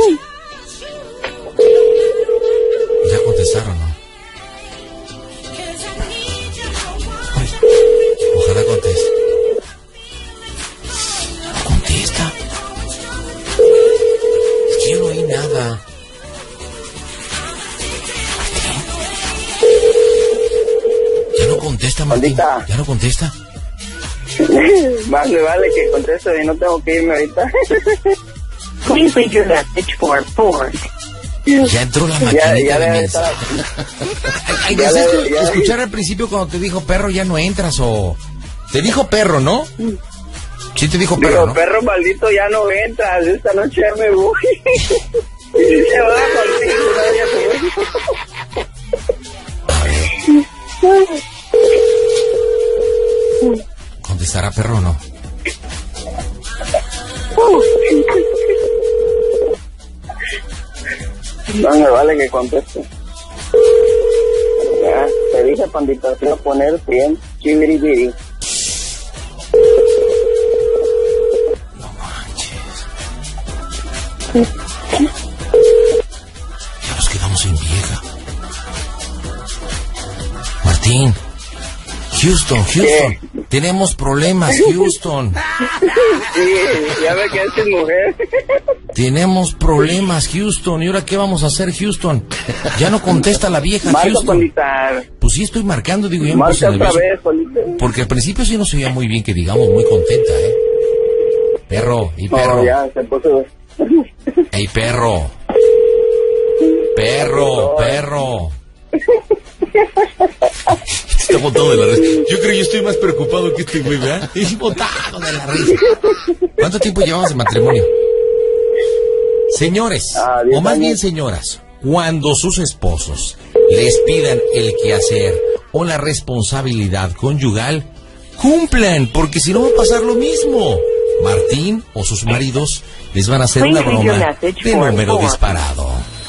¿Ya contestaron o no? Ojalá conteste. ¿No contesta? Es que yo no oí nada. Ya no contesta, Martín. Maldita. ¿Ya no contesta? Más me vale que conteste y no tengo que irme ahorita. Please leave your message for 4. Ya entró la maquinita ya de debe mensaje. Ay, Ya necesito ya escuchar al principio cuando te dijo perro ya no entras o... Te dijo perro, ¿no? Sí te dijo perro, Digo, ¿no? perro maldito, ya no entras, esta noche ya me voy. Y se va contigo, ¿no? Ya se voy. ¿Contestará perro o no? No me vale que conteste. Ya, te dije, pandita, te voy a poner bien chibiribiri. No manches. Ya nos quedamos sin vieja. Martín. Houston. Tenemos problemas, Houston. Sí, ya ve que es mujer. Tenemos problemas, Houston. ¿Y ahora qué vamos a hacer, Houston? Ya no contesta la vieja, Marca, Houston. pandita. Pues sí, estoy marcando, digo, ya me puse Marca otra nervioso. vez, pandita. Porque al principio sí no se oía muy bien, que digamos, muy contenta, ¿eh? Perro, y perro. No, ya se puso. ¡Ey, perro! ¡Perro! Está botado de la risa. Yo creo que yo estoy más preocupado que este güey, ¿verdad? Es botado de la risa. ¿Cuánto tiempo llevamos de matrimonio? Señores, 10 o más años. bien señoras, cuando sus esposos les pidan el quehacer o la responsabilidad conyugal, cumplan, porque si no va a pasar lo mismo. Martín o sus maridos les van a hacer una broma de número disparado.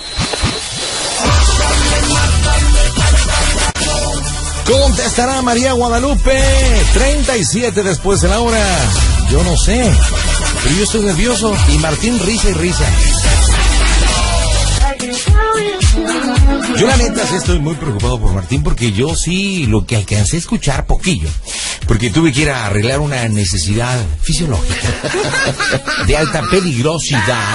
Contestará María Guadalupe, 37 después de la hora. Yo no sé, pero yo estoy nervioso y Martín risa y risa. Yo la neta sí estoy muy preocupado por Martín porque yo sí lo que alcancé a escuchar poquillo, porque tuve que ir a arreglar una necesidad fisiológica de alta peligrosidad.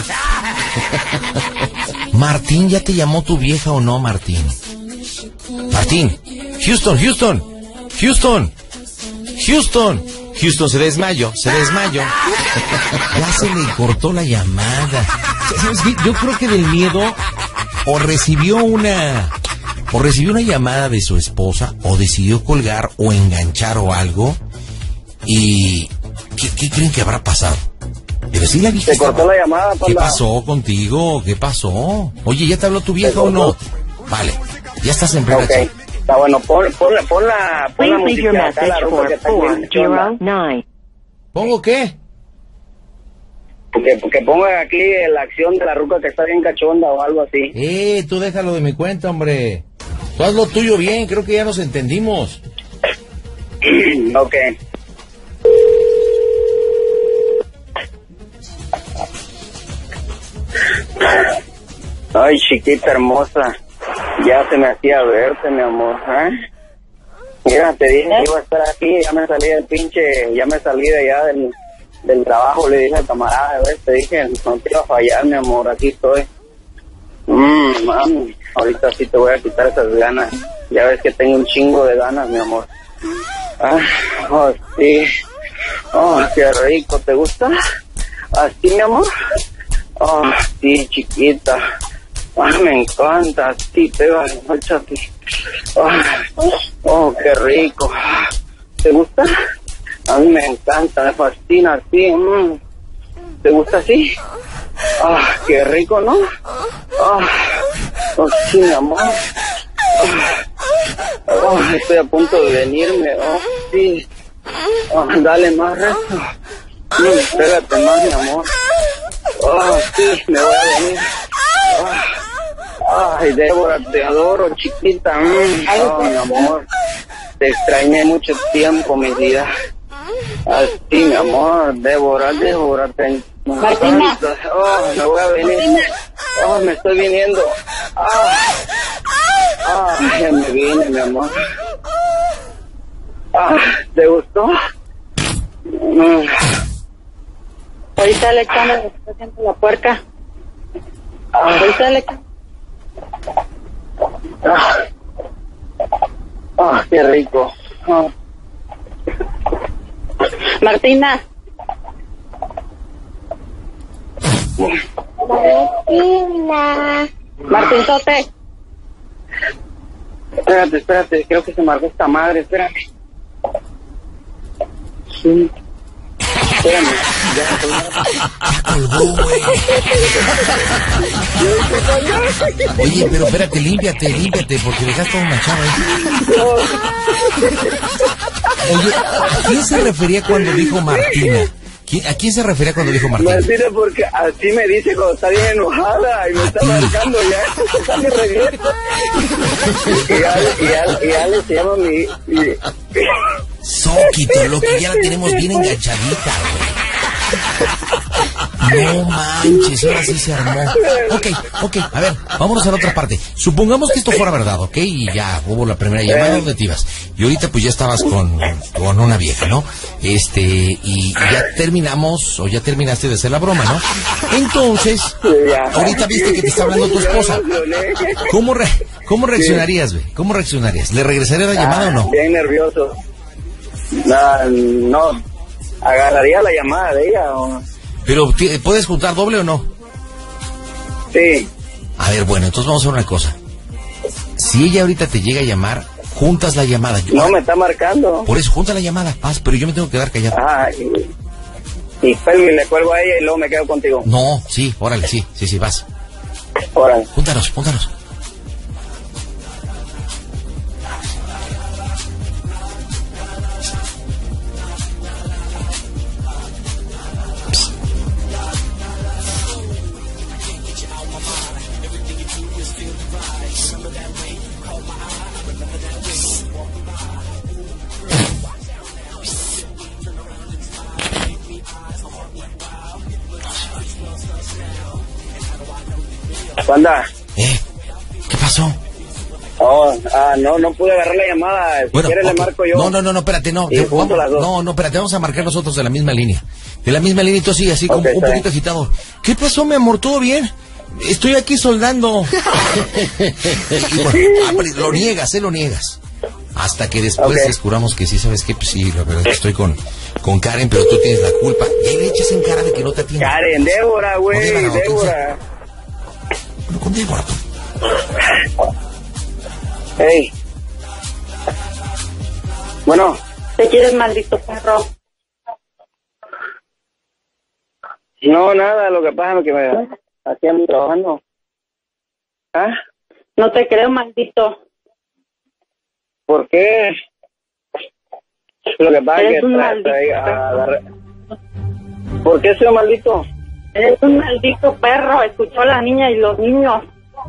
Martín, ¿ya te llamó tu vieja o no, Martín? Martín, Houston se desmayó. Ya se le cortó la llamada. ¿Sabes qué? Yo creo que del miedo o recibió una llamada de su esposa o decidió colgar o enganchar o algo. ¿Y qué creen que habrá pasado? Pero sí la viste. Se cortó la llamada, Panda. ¿Qué pasó contigo? ¿Qué pasó? Oye, ¿ya te habló tu vieja o no? Vale, ya estás en plena chat. Está bueno, pon la Please leave your música acá, message la ruca for que está bien chonda. 409. ¿Pongo qué? Que ponga aquí la acción de la ruca que está bien cachonda o algo así. Tú déjalo de mi cuenta, hombre. Tú haz lo tuyo bien, creo que ya nos entendimos. Ok. Ay, chiquita hermosa, ya se me hacía verte, mi amor, ¿eh? Mira, te dije que iba a estar aquí, ya me salí de allá del trabajo, le dije al camarada, ¿ves? Te dije, no te iba a fallar, mi amor, aquí estoy. Mami, ahorita sí te voy a quitar esas ganas, ya ves que tengo un chingo de ganas, mi amor. Oh, sí, oh, qué rico, ¿te gusta? ¿Así, mi amor? Oh, sí, chiquita. Me encanta, sí, pégale, échate. Oh, qué rico. ¿Te gusta? A mí me encanta, me fascina, sí. ¿Te gusta así? Qué rico, ¿no? Oh, sí, mi amor. Estoy a punto de venirme. Oh, sí. Dale más resto. Pégate más, mi amor. Sí, me voy a venir. Ay, Débora, te adoro, chiquita. Mi amor, te extrañé mucho tiempo, mi vida. Así, mi amor, Débora, te... Martina. Me voy a venir. Me estoy viniendo. Ya me vine, mi amor. ¿Te gustó? Ahorita le echamos la puerca. Ahorita le... Qué rico. Martina. Martinzote. Espérate, creo que se marcó esta madre, espérame. Sí. Espérame, Ya colgó, güey. Oye, pero espérate, límpiate, porque dejaste una chava ahí. Oye, ¿a quién se refería cuando dijo Martina? ¿A quién se refería cuando dijo Martina? Martina, porque así me dice cuando está bien enojada y me está marcando ya. Está mi regreso. Y Ale se llama mi... Soquito, lo que ya la tenemos bien enganchadita, güey. No manches, ahora sí se armó. Ok, a ver, vámonos a la otra parte. Supongamos que esto fuera verdad, ¿ok? Y ya hubo la primera llamada, ¿dónde te ibas? Y ahorita pues ya estabas con una vieja, ¿no? Y ya terminamos, o ya terminaste de hacer la broma, ¿no? Entonces, ahorita viste que te está hablando tu esposa. ¿Cómo reaccionarías, güey? ¿Cómo reaccionarías? ¿Le regresaría la llamada o no? Bien nervioso. No, agarraría la llamada de ella o... Pero, ¿puedes juntar doble o no? Sí. A ver, bueno, entonces vamos a hacer una cosa. Si ella ahorita te llega a llamar, juntas la llamada. No, me está marcando. Por eso, junta la llamada, pero yo me tengo que quedar callado. Y le cuelgo a ella y luego me quedo contigo. No, sí, órale, sí, vas. Órale. Júntanos. Panda. ¿Qué pasó? No pude agarrar la llamada. Si Bueno, quieres le marco yo. No, espérate, no. Espérate, Vamos a marcar nosotros de la misma línea. De la misma línea, y tú sí, así como un poquito agitado. ¿Qué pasó, mi amor? ¿Todo bien? Estoy aquí soldando. Y bueno, lo niegas. Hasta que después descubramos que sí, ¿sabes qué? Pues sí, la verdad que estoy con Karen, pero tú tienes la culpa. Y ahí le echas en cara de que no te atiende. Karen, Débora, güey, Débora. Bueno, con Débora. Hey. Bueno. ¿Te quieres, maldito perro? No, nada, lo que pasa es que me hacían trabajando. ¿Ah? No te creo, maldito. ¿Por qué? Lo que pasa es Eres que un maldito. ¿Por qué soy maldito? Eres un maldito perro. Escuchó a la niña y los niños.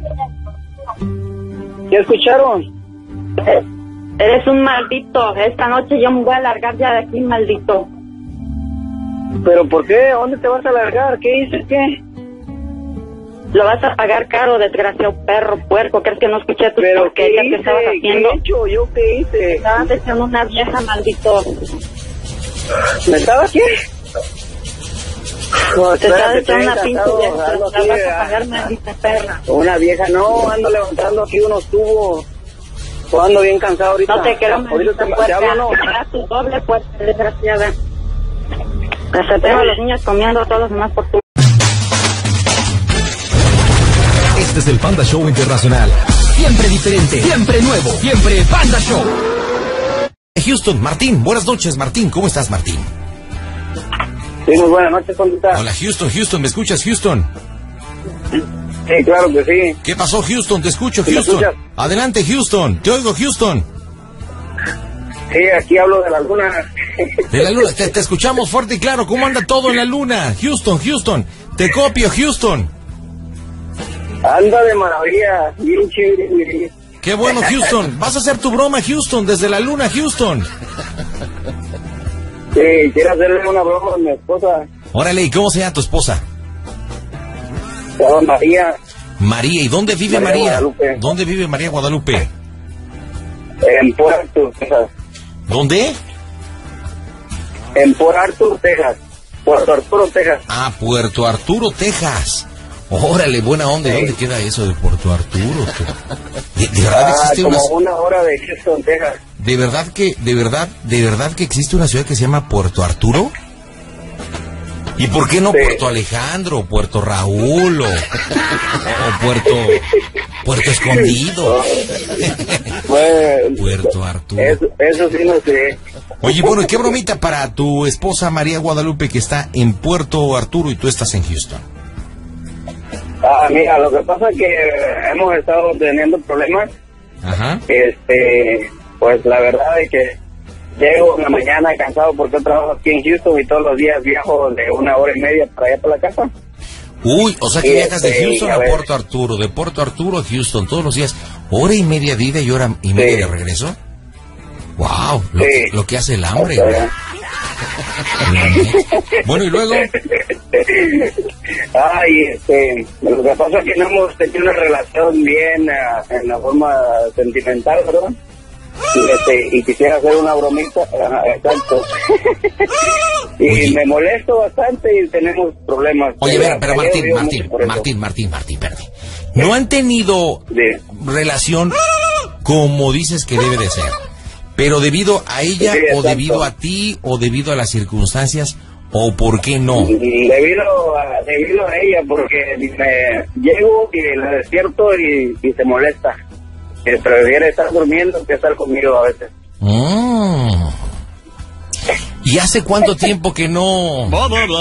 ¿Qué escucharon? Eres un maldito. Esta noche yo me voy a largar ya de aquí, maldito. ¿Pero por qué? ¿Dónde te vas a largar? ¿Qué hice? ¿Qué? Lo vas a pagar caro, desgraciado perro, puerco. ¿Crees que no escuché tus ¿Pero qué porquerías que hice? estabas haciendo? ¿Qué he hecho? ¿Yo qué hice? Estabas echando una vieja, maldito. ¿Me estaba qué? No, Te estabas espérate, echando una estoy pinche encantado, vieja. ando La aquí, vas a pagar, maldita perra. Una vieja, no, ando levantando aquí unos tubos. Ando bien cansado ahorita. No te quiero, Ahorita maldita te puerca. hablo, ¿no? Haz tu doble puerca, desgraciada. Hasta tengo a los niños comiendo todos los demás por tu... Este es el Panda Show Internacional. Siempre diferente, siempre nuevo, siempre Panda Show. Houston, Martín, buenas noches, Martín. ¿Cómo estás, Martín? Sí, muy buenas noches, Pandita. Hola, Houston, ¿me escuchas, Houston? Sí, claro que sí. ¿Qué pasó, Houston? Te escucho, ¿Sí me Houston. escuchas? Adelante, Houston. Te oigo, Houston. Sí, aquí hablo de la luna. De la luna, te escuchamos fuerte y claro. ¿Cómo anda todo en la luna? Houston. Te copio, Houston. Anda de maravilla, bien chévere. Qué bueno, Houston. Vas a hacer tu broma, Houston, desde la luna, Houston. Sí, quiero hacerle una broma a mi esposa. Órale, ¿y cómo se llama tu esposa? Se llama María. María, ¿y dónde vive María María? Guadalupe. ¿Dónde vive María Guadalupe? En Port Arthur, Texas. ¿Dónde? En Port Arthur, Texas. Puerto Arturo, Texas. Ah, Puerto Arturo, Texas. Órale, buena onda. ¿Dónde queda eso de Puerto Arturo? ¿De verdad existe como una... una hora de Houston, Texas. ¿De verdad que existe una ciudad que se llama Puerto Arturo? ¿Y por qué no Sí. Puerto Alejandro, Puerto Raúl o Puerto Escondido? Bueno, Puerto Arturo. eso sí no sé. Oye, bueno, ¿y qué bromita para tu esposa María Guadalupe que está en Puerto Arturo y tú estás en Houston? Mira, lo que pasa es que hemos estado teniendo problemas. Ajá. Pues la verdad es que llego en la mañana cansado porque trabajo aquí en Houston y todos los días viajo de 1.5 horas para allá para la casa. Uy, o sea que viajas de Houston a a ver. Puerto Arturo, de Puerto Arturo a Houston todos los días, 1.5 de ida y 1.5 de regreso. Wow, Sí. lo que hace el hambre. O güey. sea, Bueno, y luego, lo que pasa es que no hemos tenido una relación bien en la forma sentimental, ¿verdad? Y quisiera hacer una bromita, exacto. Y Oye. me molesto bastante y tenemos problemas. oye, pero Ayer Martín, vivo mucho por eso. Martín, espérate. ¿No han tenido Sí. relación como dices que debe de ser? Pero debido a ella, Sí, o exacto. debido a ti, o debido a las circunstancias, o por qué no. Debido a ella, porque me llego y la despierto y se molesta. Prefiere estar durmiendo que estar conmigo a veces. Mm. ¿Y hace cuánto tiempo que no?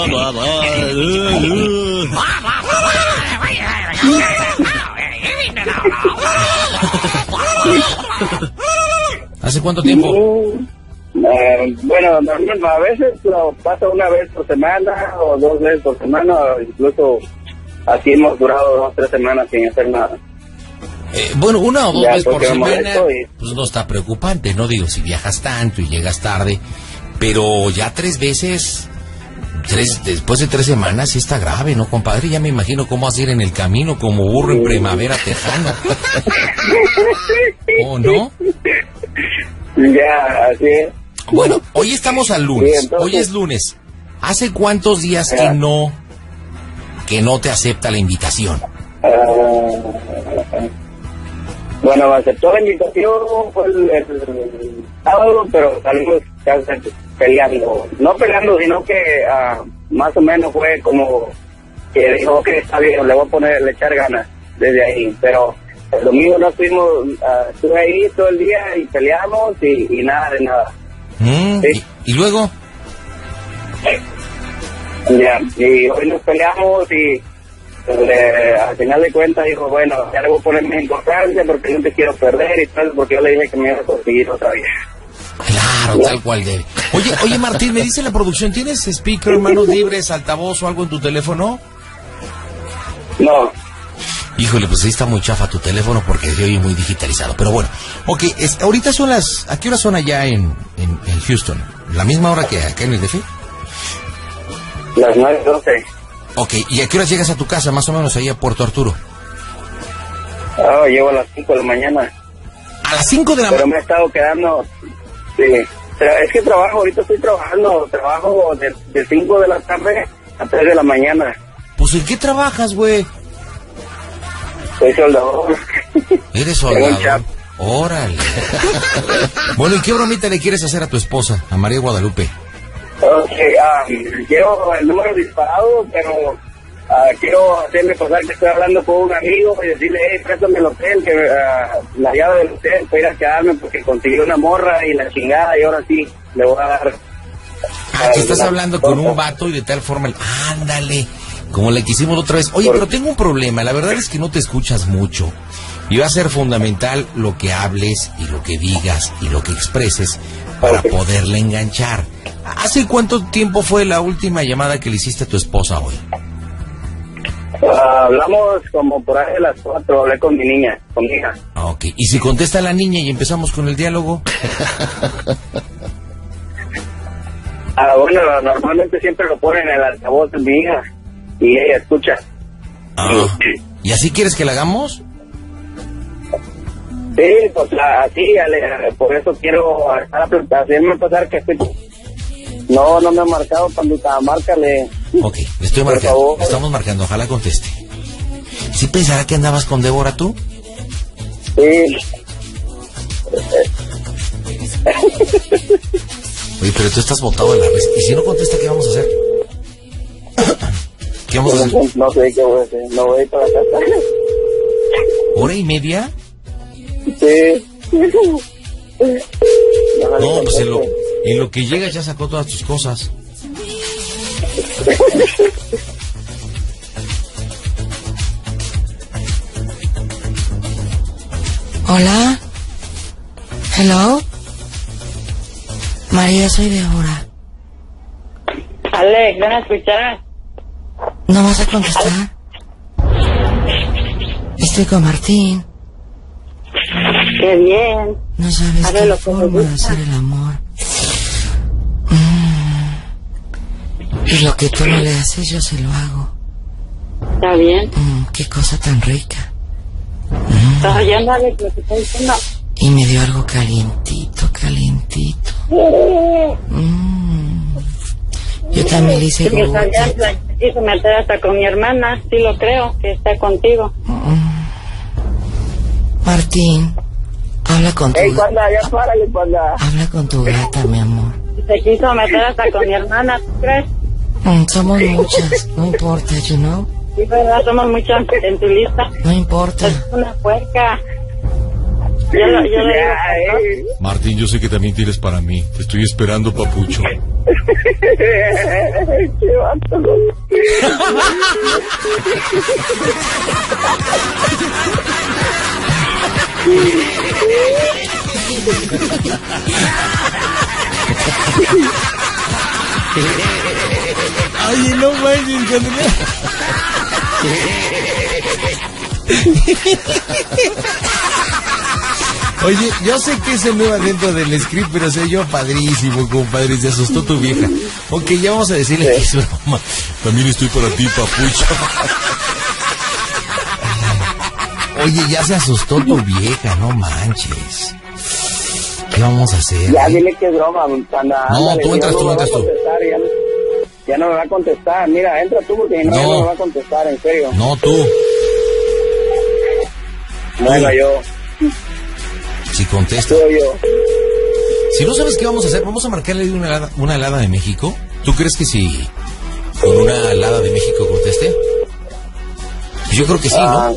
¿Hace cuánto tiempo? Bueno, a veces lo pasa una vez por semana o 2 veces por semana, incluso así hemos durado 2 o 3 semanas sin hacer nada. Bueno, 1 o 2 Ya, veces por porque me semana, molesto y- pues no está preocupante, ¿no? Digo, si viajas tanto y llegas tarde, pero ya 3 veces, después de 3 semanas, sí está grave, ¿no, compadre? Ya me imagino cómo vas a ir en el camino como burro en primavera tejano. ¿O no? Ya, así es. Bueno, hoy estamos al lunes, Sí, entonces- hoy es lunes. ¿Hace cuántos días que no te acepta la invitación? Bueno, me aceptó la invitación, fue el sábado, pero salimos casi peleando. No peleando, sino que más o menos fue como que dijo que está bien, le voy a le echar ganas desde ahí. Pero el domingo no estuvimos, estuve ahí todo el día y peleamos y nada de nada. Mm, Sí. ¿Y luego? Ya, y hoy nos peleamos y al final de cuentas dijo, bueno, ya le voy a poner más importancia porque no te quiero perder y tal, porque yo le dije que me iba a conseguir otra vez. Claro, tal cual debe. Oye, Martín, me dice la producción, ¿tienes speaker, manos libres, altavoz o algo en tu teléfono? No. Híjole, pues ahí está muy chafa tu teléfono porque se oye muy digitalizado. Pero bueno, ok, ahorita son ¿a qué hora son allá en Houston? ¿La misma hora que acá en el DF? Las 9:12. Ok, ¿y a qué hora llegas a tu casa, más o menos, ahí a Puerto Arturo? Llego a las 5 de la mañana. ¿A las 5 de la Pero mañana? me he estado quedando, sí. Es que ahorita estoy trabajando de 5 de la tarde a 3 de la mañana. Pues, ¿en qué trabajas, güey? Soy soldador. ¿Eres Tengo un soldador? chap. Órale. Bueno, ¿y qué bromita le quieres hacer a tu esposa, a María Guadalupe? Ok, quiero el número disparado, pero quiero hacerle pasar que estoy hablando con un amigo y decirle, préstame el hotel, que la llave del hotel para ir a quedarme porque consiguió una morra y la chingada y ahora sí le voy a dar. Que estás hablando con un vato y de tal forma, ándale, como le quisimos otra vez. Oye, pero tengo un problema, la verdad es que no te escuchas mucho. Y va a ser fundamental lo que hables y lo que digas y lo que expreses para poderle enganchar. ¿Hace cuánto tiempo fue la última llamada que le hiciste a tu esposa hoy? Hablamos como por ahí de las 4, hablé con mi niña, con mi hija. Ok, ¿y si contesta la niña y empezamos con el diálogo? Bueno, normalmente siempre lo ponen en el altavoz de mi hija y ella escucha. ¿Y así quieres que la hagamos? Sí, pues así, por eso quiero hacerme pasar que estoy... No me ha marcado, pandita, márcale. Ok, le estoy Por marcando, favor. le estamos marcando, ojalá conteste. ¿Sí pensará que andabas con Débora tú? Sí. Oye, pero tú estás botado en la red. ¿Y si no contesta, qué vamos a hacer? ¿Qué vamos a hacer? No sé qué voy a hacer, no voy para casa. ¿Hora y media? Sí. No, pues en lo que llega ya sacó todas tus cosas. Hola. Hello. María, soy Débora. Alex, ven a escuchar. ¿No vas a contestar? Estoy con Martín. Qué bien. No sabes A ver, qué lo que me forma de gusta. hacer el amor. Y lo que tú no le haces, yo se lo hago. Está bien. Qué cosa tan rica. ¿Estás oyendo, Alex, lo que estoy diciendo? Y me dio algo calientito, calientito. Yo también le hice Me sabías, gluten. la quiso meter hasta con mi hermana, sí lo creo, que está contigo. Martín, habla con tu Panda, ya párale, Panda. habla con tu gata, mi amor. Se quiso meter hasta con mi hermana, ¿tú crees? Somos muchas, no importa, you know. Sí, verdad, somos muchas en tu lista. No importa. Es una puerca. Yo le digo, Martín, yo sé que también tienes para mí. Te estoy esperando, papucho. Qué vato. Oye, no manches, Andrea. Oye, yo sé que ese no va dentro del script, pero se yo padrísimo, compadre. Se asustó tu vieja. Ok, ya vamos a decirle que es broma. También estoy para ti, papucho. Oye, ya se asustó tu vieja, no manches. ¿Qué vamos a hacer? Ya dile que es broma, Panda. No, ándale, tú entras, ya tú no me entras va a tú. contestar, ya no me va a contestar. Mira, entra tú porque no, No. ya no me va a contestar, en serio. No, tú. Bueno, yo. Si contesta. Soy yo. Si no sabes qué vamos a hacer, vamos a marcarle una helada de México. ¿Tú crees que si con una helada de México conteste? Pues yo creo que sí, ¿no?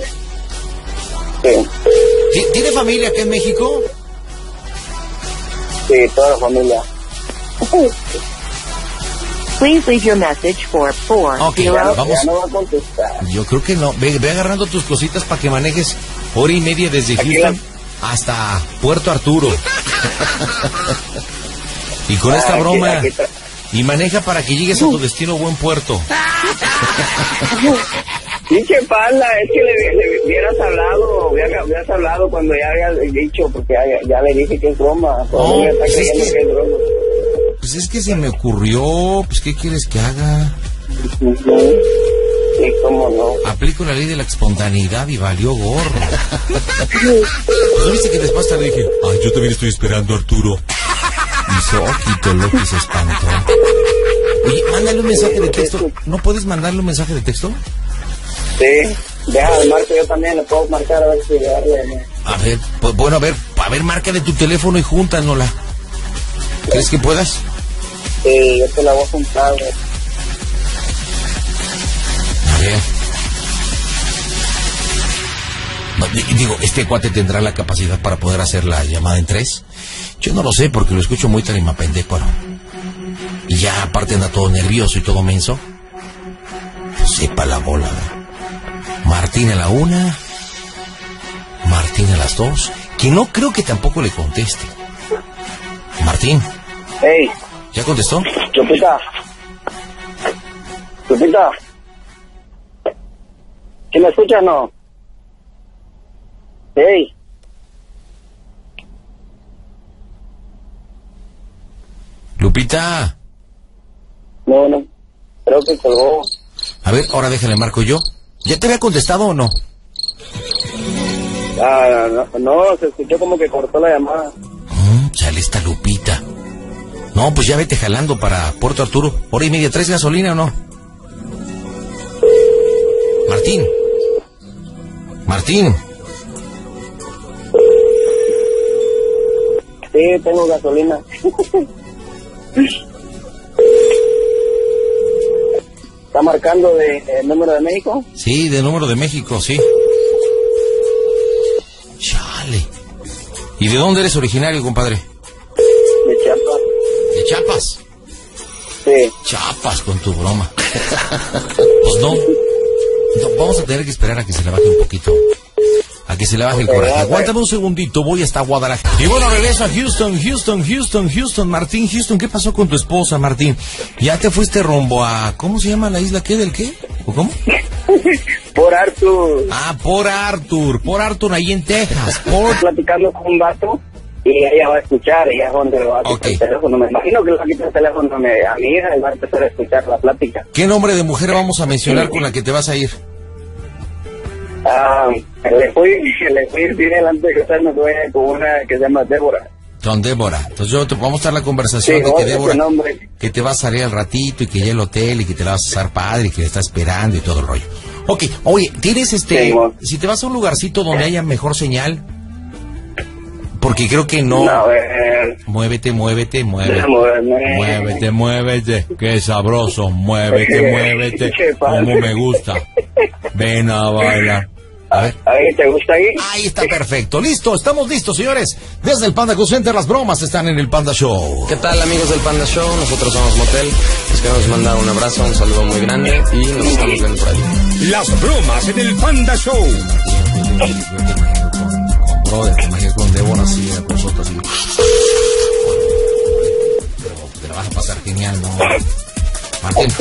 Sí, ¿Tiene familia acá en México? sí, toda la familia. Please leave your message for 4. Ok, vamos. Ya no va a contestar. Yo creo que no. Ve agarrando tus cositas para que manejes hora y media desde Houston hasta Puerto Arturo. Y con esta broma, y maneja para que llegues a tu destino buen puerto. Pinche pala, es que le hubieras hablado cuando ya habías dicho, porque ya le dije que es broma. No, Está pues creyendo que es broma. Pues es que se me ocurrió, pues ¿qué quieres que haga? Sí, cómo no. Aplico la ley de la espontaneidad y valió gorro. ¿No viste que después te dije, ay, yo también estoy esperando a Arturo? Hizo ojito, Loki se espantó. Oye, mándale un mensaje de texto. ¿No puedes mandarle un mensaje de texto? Sí, deja de marcar, yo también le puedo marcar a ver si darle. A ver, pues, bueno, a ver, marca de tu teléfono y júntanosla. ¿Crees que puedas? Sí, yo te la voy a juntar, güey. A ver. No, digo, ¿este cuate tendrá la capacidad para poder hacer la llamada en 3? Yo no lo sé porque lo escucho muy tarimapendecuaro. Y ya aparte anda todo nervioso y todo menso. Pues sepa la bola, ¿no? Martín a la 1, Martín a las 2, que no creo que tampoco le conteste. Martín. Hey. ¿Ya contestó? Lupita. ¿Quién me escucha o no? Hey. Lupita. No, creo que colgó. A ver, ahora déjale marco yo. ¿Ya te había contestado o no? No, se escuchó como que cortó la llamada. Sale esta Lupita. No, pues ya vete jalando para Puerto Arturo. Hora y media, ¿traes gasolina o no? Martín. Sí, tengo gasolina. ¿Está marcando de número de México? Sí, de número de México, sí. Chale. ¿Y de dónde eres originario, compadre? De Chiapas. ¿De Chiapas? Sí. Chiapas con tu broma. Pues no, vamos a tener que esperar a que se le baje un poquito. A que se le baje el coraje. Aguántame un segundito, voy hasta Guadalajara. Y bueno, regreso a Houston. Martín, ¿qué pasó con tu esposa, Martín? ¿Ya te fuiste rumbo a... ¿Cómo se llama la isla? ¿Qué? ¿Del qué? ¿O cómo? Por Arthur. Ah, por Arthur, ahí en Texas. Platicando con un vato y ella va a escuchar, ella es donde lo va a quitar el teléfono. Me imagino que le va a quitar el teléfono a mi hija y va a empezar a escuchar la plática. ¿Qué nombre de mujer vamos a mencionar con la que te vas a ir? Le fui bien delante de que usted me fue con una que se llama Débora. Con Débora. Entonces vamos a dar la conversación sí, de que Débora, que te va a salir al ratito y que ya el hotel y que te la vas a pasar padre y que le está esperando y todo el rollo. Ok, oye, ¿tienes Sí, si te vas a un lugarcito donde haya mejor señal? Porque creo que no. A ver. Muévete. Qué sabroso. Muévete. Como me gusta. Ven a bailar. A ver. ¿Te gusta ahí? Ahí está perfecto. Listo, estamos listos, señores. Desde el Panda Cool Center, las bromas están en el Panda Show. ¿Qué tal, amigos del Panda Show? Nosotros somos Motel. Les queremos mandar un abrazo, un saludo muy grande y nos estamos viendo por ahí. Las bromas en el Panda Show. Brother, te imaginas con Débora así, con nosotros así. Te la vas a pasar genial, ¿no? Martín.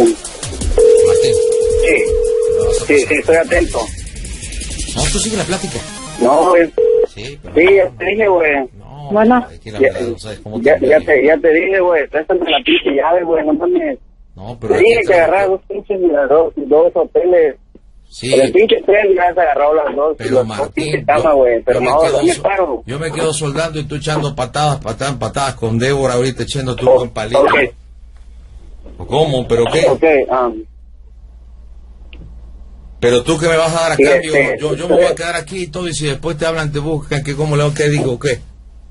Sí, estoy atento. No, tú sigue la plática. No, güey. Sí, pero... sí, ya te dije, güey. No, bueno. Ya te dije, güey. Préstame la pinche llave, güey. No mames. No, pero... Te dije que agarrar dos pinches, dos hoteles. Sí. El pinche tren ya has agarrado las dos. Pero Martín, me paro. Yo me quedo soldando y tú echando patadas con Débora ahorita echando tu buen palito. Okay. ¿Cómo? ¿Pero qué? Okay, Pero tú, ¿qué me vas a dar a cambio? Yo me voy a quedar aquí y todo, y si después te hablan, te buscan, que cómo le qué digo, ¿qué?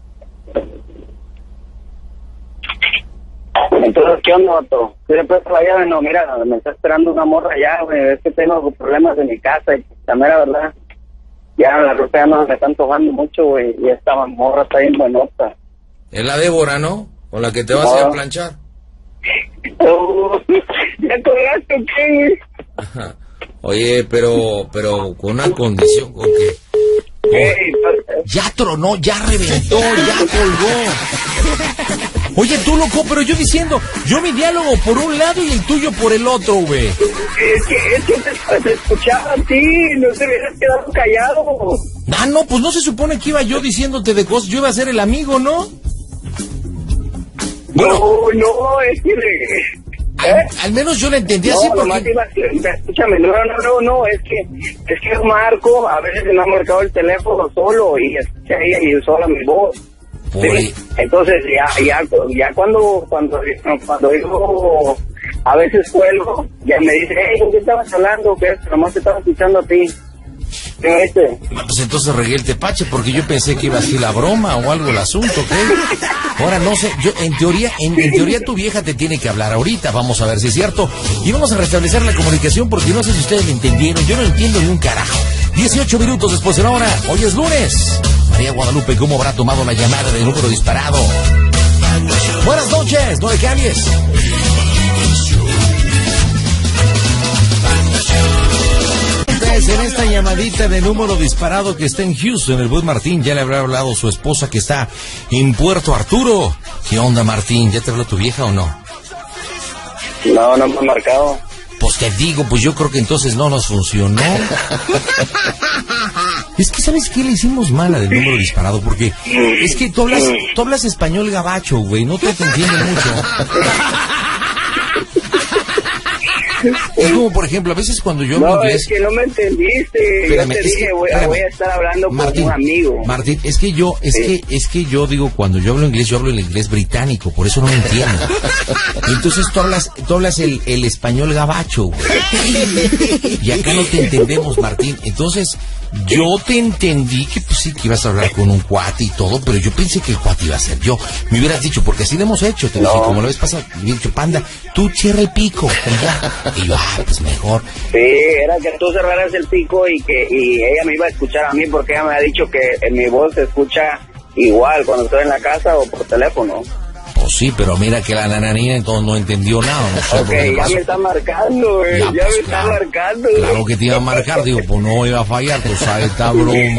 Entonces, ¿qué onda, vato? ¿Tú le puedes la llave? No, mira, me está esperando una morra allá, güey. Es que tengo problemas en mi casa y la mera verdad, ya la ropa ya no me está antojando mucho, güey. Y esta morra está bien buenota. Es la Débora, ¿no? Con la que te vas a ir a planchar. Oh, ¿ya colgaste o qué? Ajá. Oye, pero con una condición, con que... Ey, Ya tronó, ya reventó, ya colgó. Oye, tú, loco, pero yo diciendo, yo mi diálogo por un lado y el tuyo por el otro, güey. es que te escuchaba a ti, no te hubieras quedado callado. Ah, no, pues no se supone que iba yo diciéndote de cosas, yo iba a ser el amigo, ¿no? Bueno, No, es que... al menos yo lo entendí así nomás porque... escúchame, no, es que yo marco, a veces me ha marcado el teléfono solo y escucha ella y sola mi voz. Sí. Entonces ya cuando yo a veces cuelgo, ya me dice, hey, ¿con qué estabas hablando? Que nomás te estaba escuchando a ti. Pues entonces regué el tepache porque yo pensé que iba así la broma o algo el asunto, ¿ok? Ahora no sé, yo en teoría tu vieja te tiene que hablar ahorita, vamos a ver si es cierto. Y vamos a restablecer la comunicación porque no sé si ustedes me entendieron, yo no entiendo ni un carajo. 18 minutos después de la hora, hoy es lunes. María Guadalupe, ¿cómo habrá tomado la llamada de número disparado? Buenas noches, no le cambies. En esta llamadita de número disparado que está en Houston, el buen Martín, ya le habrá hablado su esposa que está en Puerto Arturo. ¿Qué onda, Martín? ¿Ya te habló tu vieja o no? No me ha marcado. Pues te digo, pues yo creo que entonces no nos funcionó. Es que, ¿sabes qué? Le hicimos mala del número disparado, porque es que tú hablas español gabacho, güey, no te entiendo mucho. Es como, por ejemplo, a veces cuando yo hablo inglés... No, es que no me entendiste. Espérame, yo te dije, voy a estar hablando Martín, con un amigo. Martín, es que yo digo, cuando yo hablo inglés, yo hablo el inglés británico, por eso no me entiendo. Entonces tú hablas el español gabacho, güey. Y acá no te entendemos, Martín. Entonces, yo te entendí que pues sí, que ibas a hablar con un cuate y todo, pero yo pensé que el cuate iba a ser yo. Me hubieras dicho, porque así lo hemos hecho, te dije, como la vez pasada, me he dicho, panda, tú cierra el pico, ya. Y yo, pues mejor. Sí, era que tú cerraras el pico y ella me iba a escuchar a mí, porque ella me ha dicho que mi voz se escucha igual cuando estoy en la casa o por teléfono. Pues sí, pero mira que la nananina entonces no entendió nada, no sé. Ok, ya me está marcando, güey, ya me está marcando. Claro que te iba a marcar, digo, pues no iba a fallar, tú sabes, esta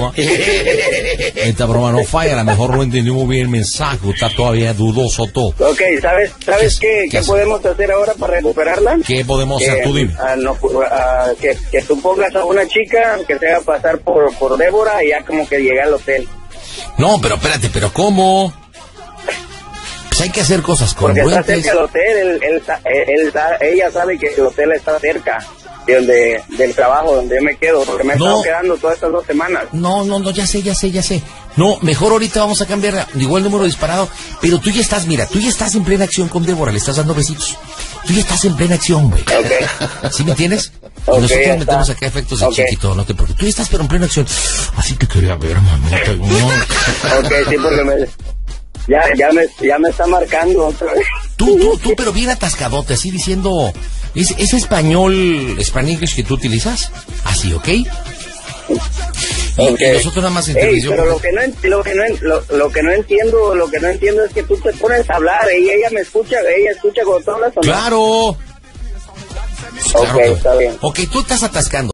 broma no falla, a lo mejor no entendió muy bien el mensaje, está todavía dudoso todo. Ok, ¿sabes qué podemos hacer ahora para recuperarla? ¿Qué podemos hacer? Tú dime. Que tú pongas a una chica que se haga pasar por Débora y ya como que llegue al hotel. No, pero espérate, ¿pero cómo? Pues hay que hacer cosas congruentes. Porque está cerca del hotel, ella sabe que el hotel está cerca del trabajo donde yo me quedo, porque me he estado quedando todas estas 2 semanas. No, ya sé. No, mejor ahorita vamos a cambiar igual número disparado, pero tú ya estás en plena acción con Débora, le estás dando besitos. Tú ya estás en plena acción, güey. Okay. ¿Sí me entiendes? Y Okay, nosotros metemos acá efectos de chiquito, no te preocupes. Tú ya estás pero en plena acción. Así te quería ver, mamita. Ok, sí, porque ya me está marcando otra vez. Tú, pero bien atascadote, así diciendo, ¿es español, Spanish que tú utilizas? Así, ¿ok? Y nosotros nada más en televisión. Pero lo que no entiendo es que tú te pones a hablar y ella escucha con todas las ¡Claro! Ok, está bien. Ok, tú estás atascando.